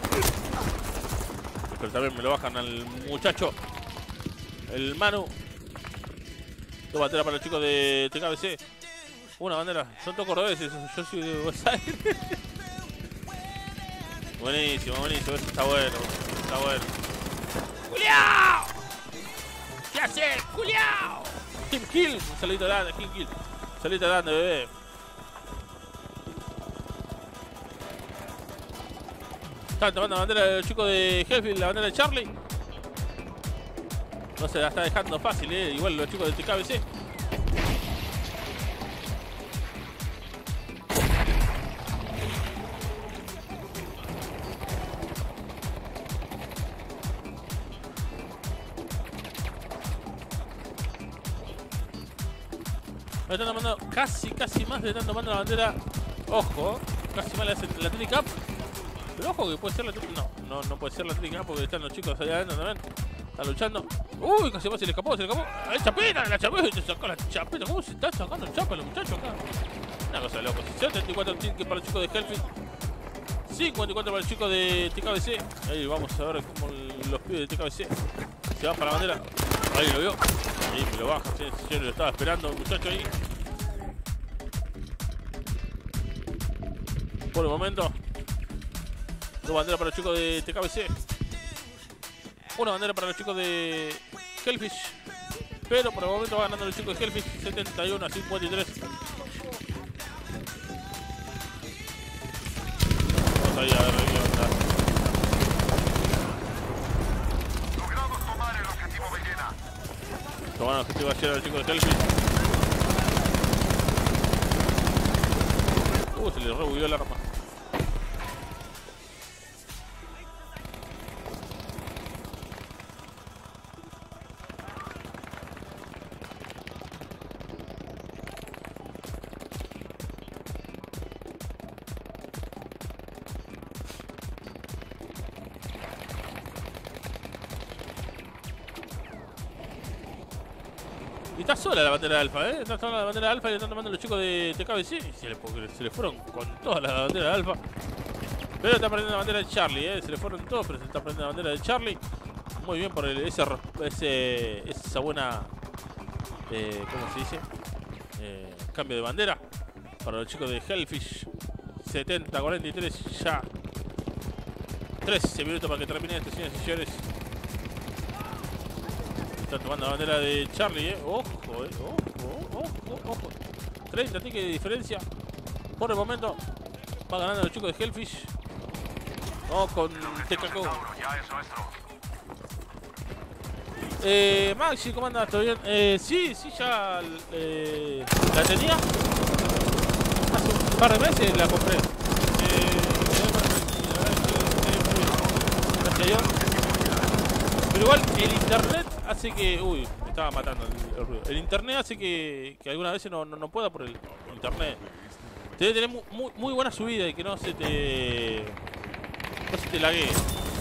Pero también me lo bajan al muchacho. El Manu. Dos banderas para los chicos de TKBC. Una bandera. Son todos cordobeses. Yo soy de Buenos Aires. Buenísimo, buenísimo. Eso está bueno. Está bueno. ¡Culiao! ¿Qué haces? ¡Culiao! Team Kill. Un saludito grande, Team Kill. Un saludito grande, bebé. Están tomando la bandera del chico de Hellfish, la bandera de Charlie. No se la está dejando fácil, igual los chicos de TKBC. Le están tomando casi más, le están tomando la bandera. Ojo, casi más la Trinity Cup. Pero ojo que puede ser la Trinity. No puede ser la Trinity Cup porque están los chicos allá adentro también. Están luchando. Uy, casi más se le escapó, ¡Ay, chapina! La chapina, se sacó la chapina. ¿Cómo se está sacando el chapa los muchachos acá? Una cosa de loco. 74 tickets para los chicos de Hellfish. 54 para los chicos de TKBC. Ahí vamos a ver cómo los pibes de TKBC se van para la bandera. Ahí lo vio. Ahí me lo baja, señor, lo estaba esperando el muchacho ahí. Por el momento. Dos banderas para los chicos de TKBC. Una bandera para los chicos de Hellfish. Pero por el momento va ganando los chicos de Hellfish 71 a 53. Vamos ahí a ver qué onda. Logramos tomar el objetivo ballena. Tomaron el objetivo ayer a los chicos de Hellfish. Se le rebugueó el arma. Y está sola la bandera de Alfa, Está sola la bandera de Alfa y están tomando los chicos de TKBC. Y se le fueron con toda la bandera de Alfa. Pero está perdiendo la bandera de Charlie, Se le fueron todos, pero se está perdiendo la bandera de Charlie. Muy bien por esa buena... ¿cómo se dice? Cambio de bandera. Para los chicos de Hellfish. 70-43 ya. 13 minutos para que termine esto, señores y señores. Están tomando la bandera de Charlie, Ojo, ojo. 30 tickets de diferencia. Por el momento va ganando los chicos de Hellfish. Vamos con TKK. Ya es nuestro. Maxi, ¿cómo andas? ¿Todo bien? Sí, ya la tenía. Hace un par de meses la compré. Gracias a Dios. Pero igual el internet hace que... Uy, me estaba matando el ruido. El internet hace que algunas veces no pueda por el internet. Debe tener muy buena subida y que no se te laguee.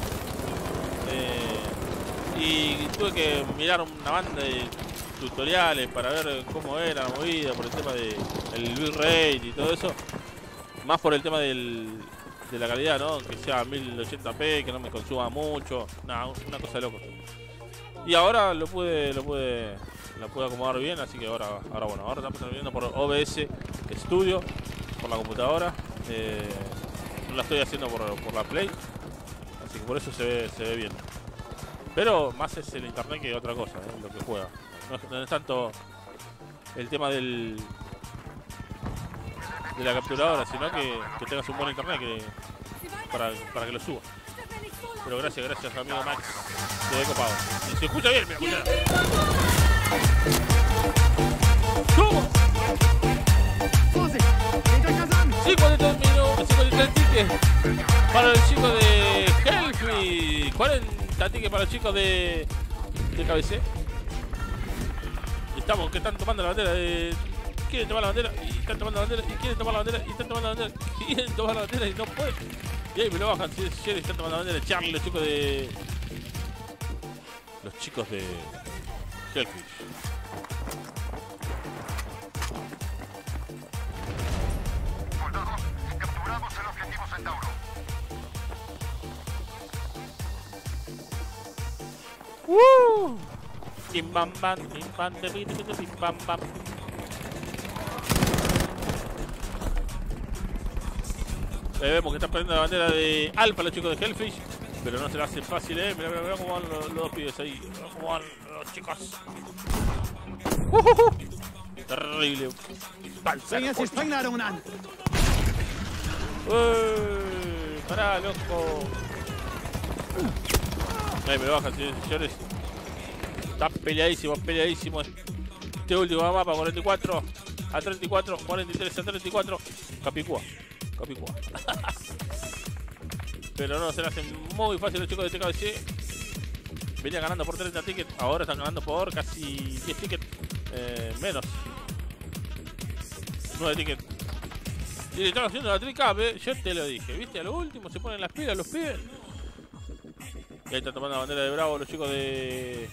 Y tuve que mirar una banda de tutoriales para ver cómo era la movida por el tema del bitrate y todo eso. Más por el tema de la calidad, ¿no? Que sea 1080p, que no me consuma mucho. Nada, una cosa de loco. Y ahora la pude acomodar bien, así que ahora estamos terminando por OBS Studio, por la computadora. No la estoy haciendo por la Play, así que por eso se ve bien. Pero más es el internet que otra cosa, lo que juega. No es tanto el tema de la capturadora, sino que tengas un buen internet, para que lo suba. Pero gracias amigo Max. Quedé copado. Y se escucha bien, mira, escucha. ¿Cómo? Vorsicht! Seht euch das an! 53 tickets para el chico de Helfrey. 40 tickets para el chico de KBC. Estamos que están tomando la bandera de... Quieren tomar la bandera y están tomando la bandera y quieren tomar la bandera y están tomando la bandera y quieren tomar la bandera y no pueden. Y ahí me lo bajan, si están tomando la bandera de Charlie, los chicos de Hellfish. Soldados, capturamos el objetivo Centauro. Bim bam bam, bim bam bim bam bam. Vemos que están perdiendo la bandera de Alfa los chicos de Hellfish, pero no se la hacen fácil, Mira cómo van los dos pibes ahí. Mira cómo van los chicos. Terrible. Bringen jetzt die Sprengladungen an! Pará, loco. Ahí me lo bajan, señores. Está peleadísimo. Este último mapa, 44 a 34, 43 a 34. Capicúa. Pero no, se le hacen muy fácil los chicos de TKBC. Venía ganando por 30 tickets, ahora están ganando por casi 10 tickets. Menos 9 tickets. Y le están haciendo la tricap, yo te lo dije, viste, a lo último se ponen las pilas los pibes. Y ahí están tomando la bandera de Bravo los chicos de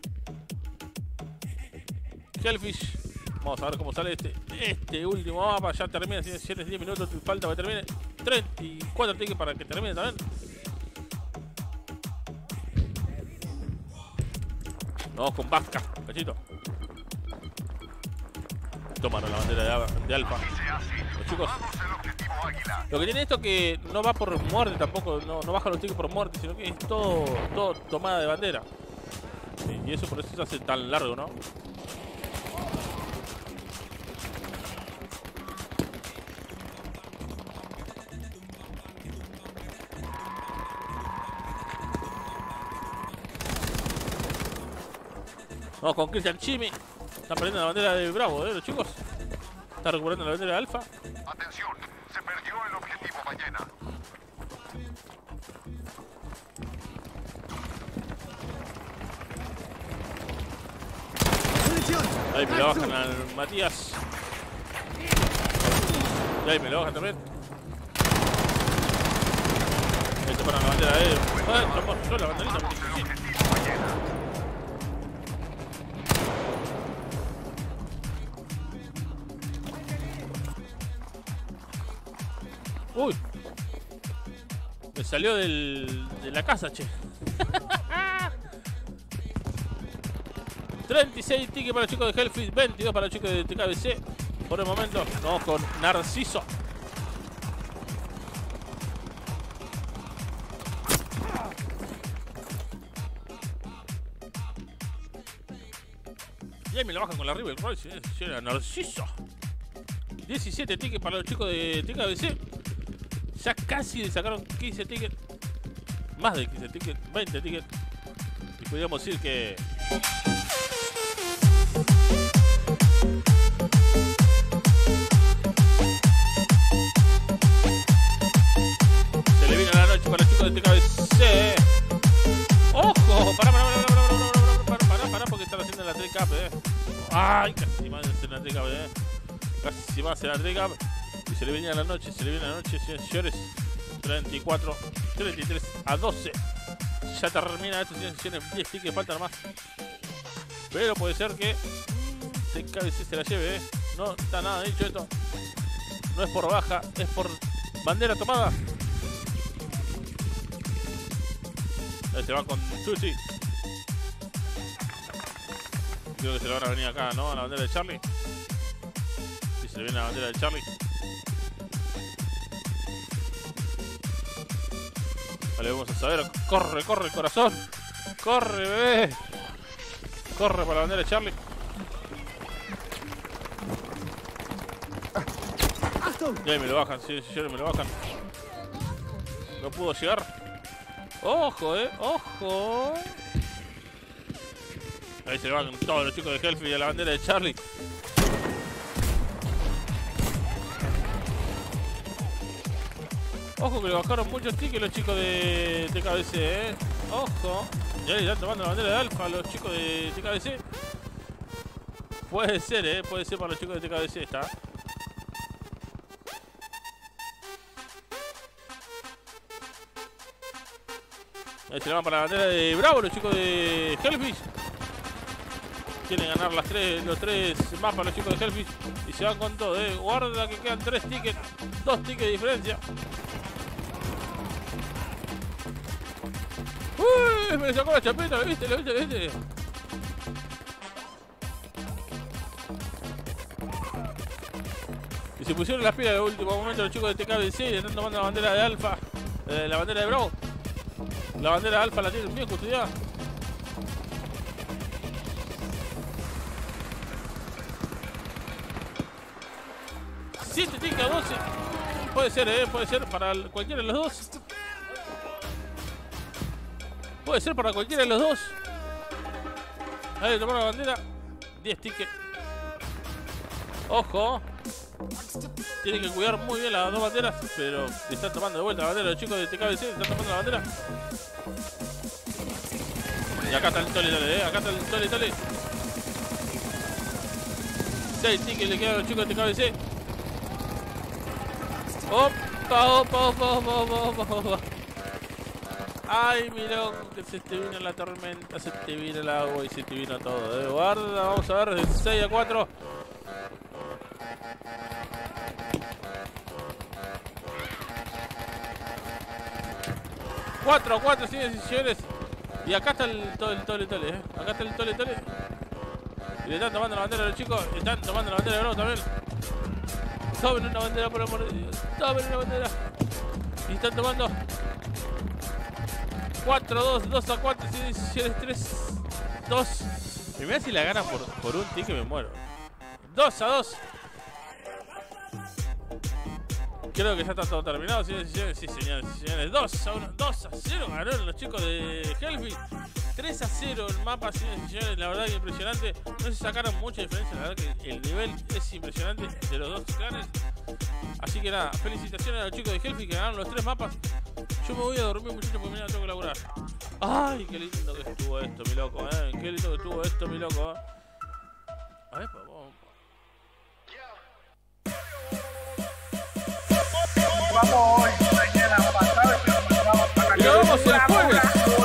Hellfish. Vamos a ver cómo sale este último mapa. Ya termina, 10 minutos, falta que termine. 34 tickets para que termine también. Vamos con Vasca, cachito. Tomaron la bandera de Alfa. Los chicos. Lo que tiene esto que no va por muerte tampoco, no baja los tickets por muerte, sino que es todo tomada de bandera. Sí, y eso por eso se hace tan largo, ¿no? Vamos con Christian Chimi. Están perdiendo la bandera de Bravo, los chicos. Están recuperando la bandera de Alfa. Atención, se perdió el objetivo Ballena. Ahí me lo bajan al Matías. Y ahí me lo bajan también. Ahí se paran la bandera de él. Tomó la banderita. Uy, me salió de la casa, che. 36 tickets para los chicos de Hellfish, 22 para los chicos de TKBC. Por el momento, vamos con Narciso. Y ahí me la bajan con la River Royce, era Narciso. 17 tickets para los chicos de TKBC. Ya casi le sacaron 15 tickets. Más de 15 tickets, 20 tickets. Y podríamos decir que... se le viene la noche para los chicos de TKBC. ¡Ojo! Pará, porque están haciendo la tricap, ¡Ay! Casi más en la tricap, Casi más en la tricap. Y se le viene la noche, señores. 34, 33 a 12. Ya termina esto, señores. 10 tickets faltan más. Pero puede ser que TKBC se la lleve, No está nada dicho esto. No es por baja, es por bandera tomada. Ahí se va con Sushi. Creo que se le van a venir acá, ¿no? A la bandera de Charlie. Y se le viene la bandera de Charlie. Vale, vamos a saber. Corre, corazón. Corre, bebé. Corre para la bandera de Charlie. Y ahí me lo bajan, sí, señores, me lo bajan. No pudo llegar. Ojo, ojo. Ahí se van todos los chicos de Hellfish a la bandera de Charlie. Ojo que le bajaron muchos tickets los chicos de TKBC, Ojo. Y ahí están tomando la bandera de Alfa los chicos de TKBC. Puede ser, puede ser para los chicos de TKBC está. Ahí se van para la bandera de Bravo los chicos de Hellfish. Quieren ganar los tres mapas los chicos de Hellfish. Y se van con todo, Guarda que quedan 3 tickets. 2 tickets de diferencia. ¡Uy! Me sacó la chapeta, ¿lo viste? Y se pusieron las pilas en el último momento los chicos de TKBC. Y están tomando la bandera de Alfa. La bandera de Bravo. La bandera de Alfa la tienen bien custodiada. $7 tickets a 12. Puede ser para cualquiera de los dos. Puede ser para cualquiera de los dos. Ahí tomaron la bandera. 10 tickets. Ojo. Tienen que cuidar muy bien las dos banderas. Pero están tomando de vuelta la bandera. Los chicos de TKBC están tomando la bandera. Y acá está el Tole, acá está el Tole. 6 tickets le quedan a los chicos de TKBC. Opa. Ay, mirá que se te vino la tormenta, se te vino el agua y se te vino todo. Guarda, vamos a ver, de 6 a 4. ¡4 a 4, sin decisiones! Y acá está el Tole, Acá está el Tole. Y le están tomando la bandera a los chicos. Están tomando la bandera de Bravo también. Tomen una bandera, por amor de Dios. Tomen una bandera. Y están tomando 4-2, 2 a 4, sin decisiones, 3-2. Primero si la ganan por un ticket me muero. 2 a 2. Creo que ya está todo terminado, sin decisiones. Sí, señores. 2 a 1, 2 a 0 ganaron los chicos de Hellfish. 3 a 0 el mapa, sin decisiones. La verdad que impresionante. No se sacaron mucha diferencia. La verdad que el nivel es impresionante de los dos clanes. Así que nada, felicitaciones a los chicos de Hellfish que ganaron los 3 mapas. Yo me voy a dormir, muchachos, porque mañana tengo que laburar. Ay, qué lindo que estuvo esto, mi loco, Qué lindo que estuvo esto, mi loco, A ver, vamos. Vamos hoy, mañana, pasado, Y nos vemos el jueves.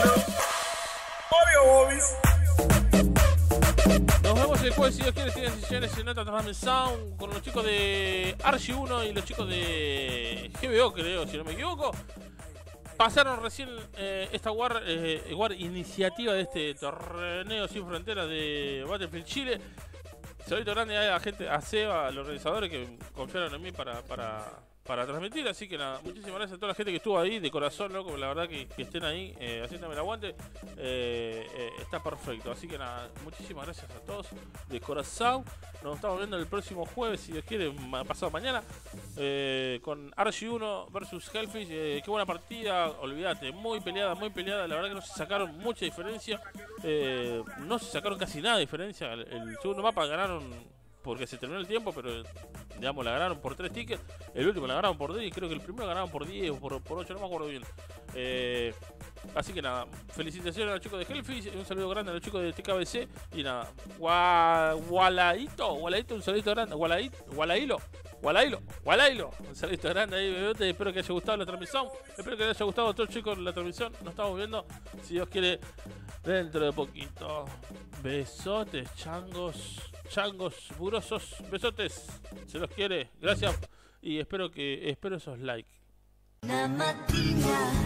Nos vemos el jueves, si Dios quiere, sin decisiones en otra transmisión con los chicos de Archie1 y los chicos de GBO, creo, si no me equivoco. Pasaron recién esta War iniciativa de este torneo sin fronteras de Battlefield Chile. Saludito grande a la gente, a Seba, a los organizadores que confiaron en mí para transmitir. Así que nada, muchísimas gracias a toda la gente que estuvo ahí, de corazón, loco. La verdad que estén ahí haciéndome el aguante. Está perfecto. Así que nada, muchísimas gracias a todos, de corazón. Nos estamos viendo el próximo jueves, si Dios quiere, pasado mañana, con Archie1 versus Hellfish. Qué buena partida, olvídate, muy peleada. La verdad que no se sacaron mucha diferencia. No se sacaron casi nada de diferencia. El segundo mapa ganaron porque se terminó el tiempo, pero digamos la ganaron por 3 tickets. El último la ganaron por 10 y creo que el primero ganaron por 10 o por 8, no me acuerdo bien. Así que nada, felicitaciones a los chicos de Hellfish, un saludo grande a los chicos de TKBC. Y nada, Gualaito, un saludito grande. Gualailo, un saludito grande ahí, bebé. Espero que haya gustado la transmisión. Espero que les haya gustado a todos, chicos, la transmisión. Nos estamos viendo, si Dios quiere, dentro de poquito. Besotes, changos burosos, besotes. Se los quiere, gracias. Y espero esos likes. Una mattina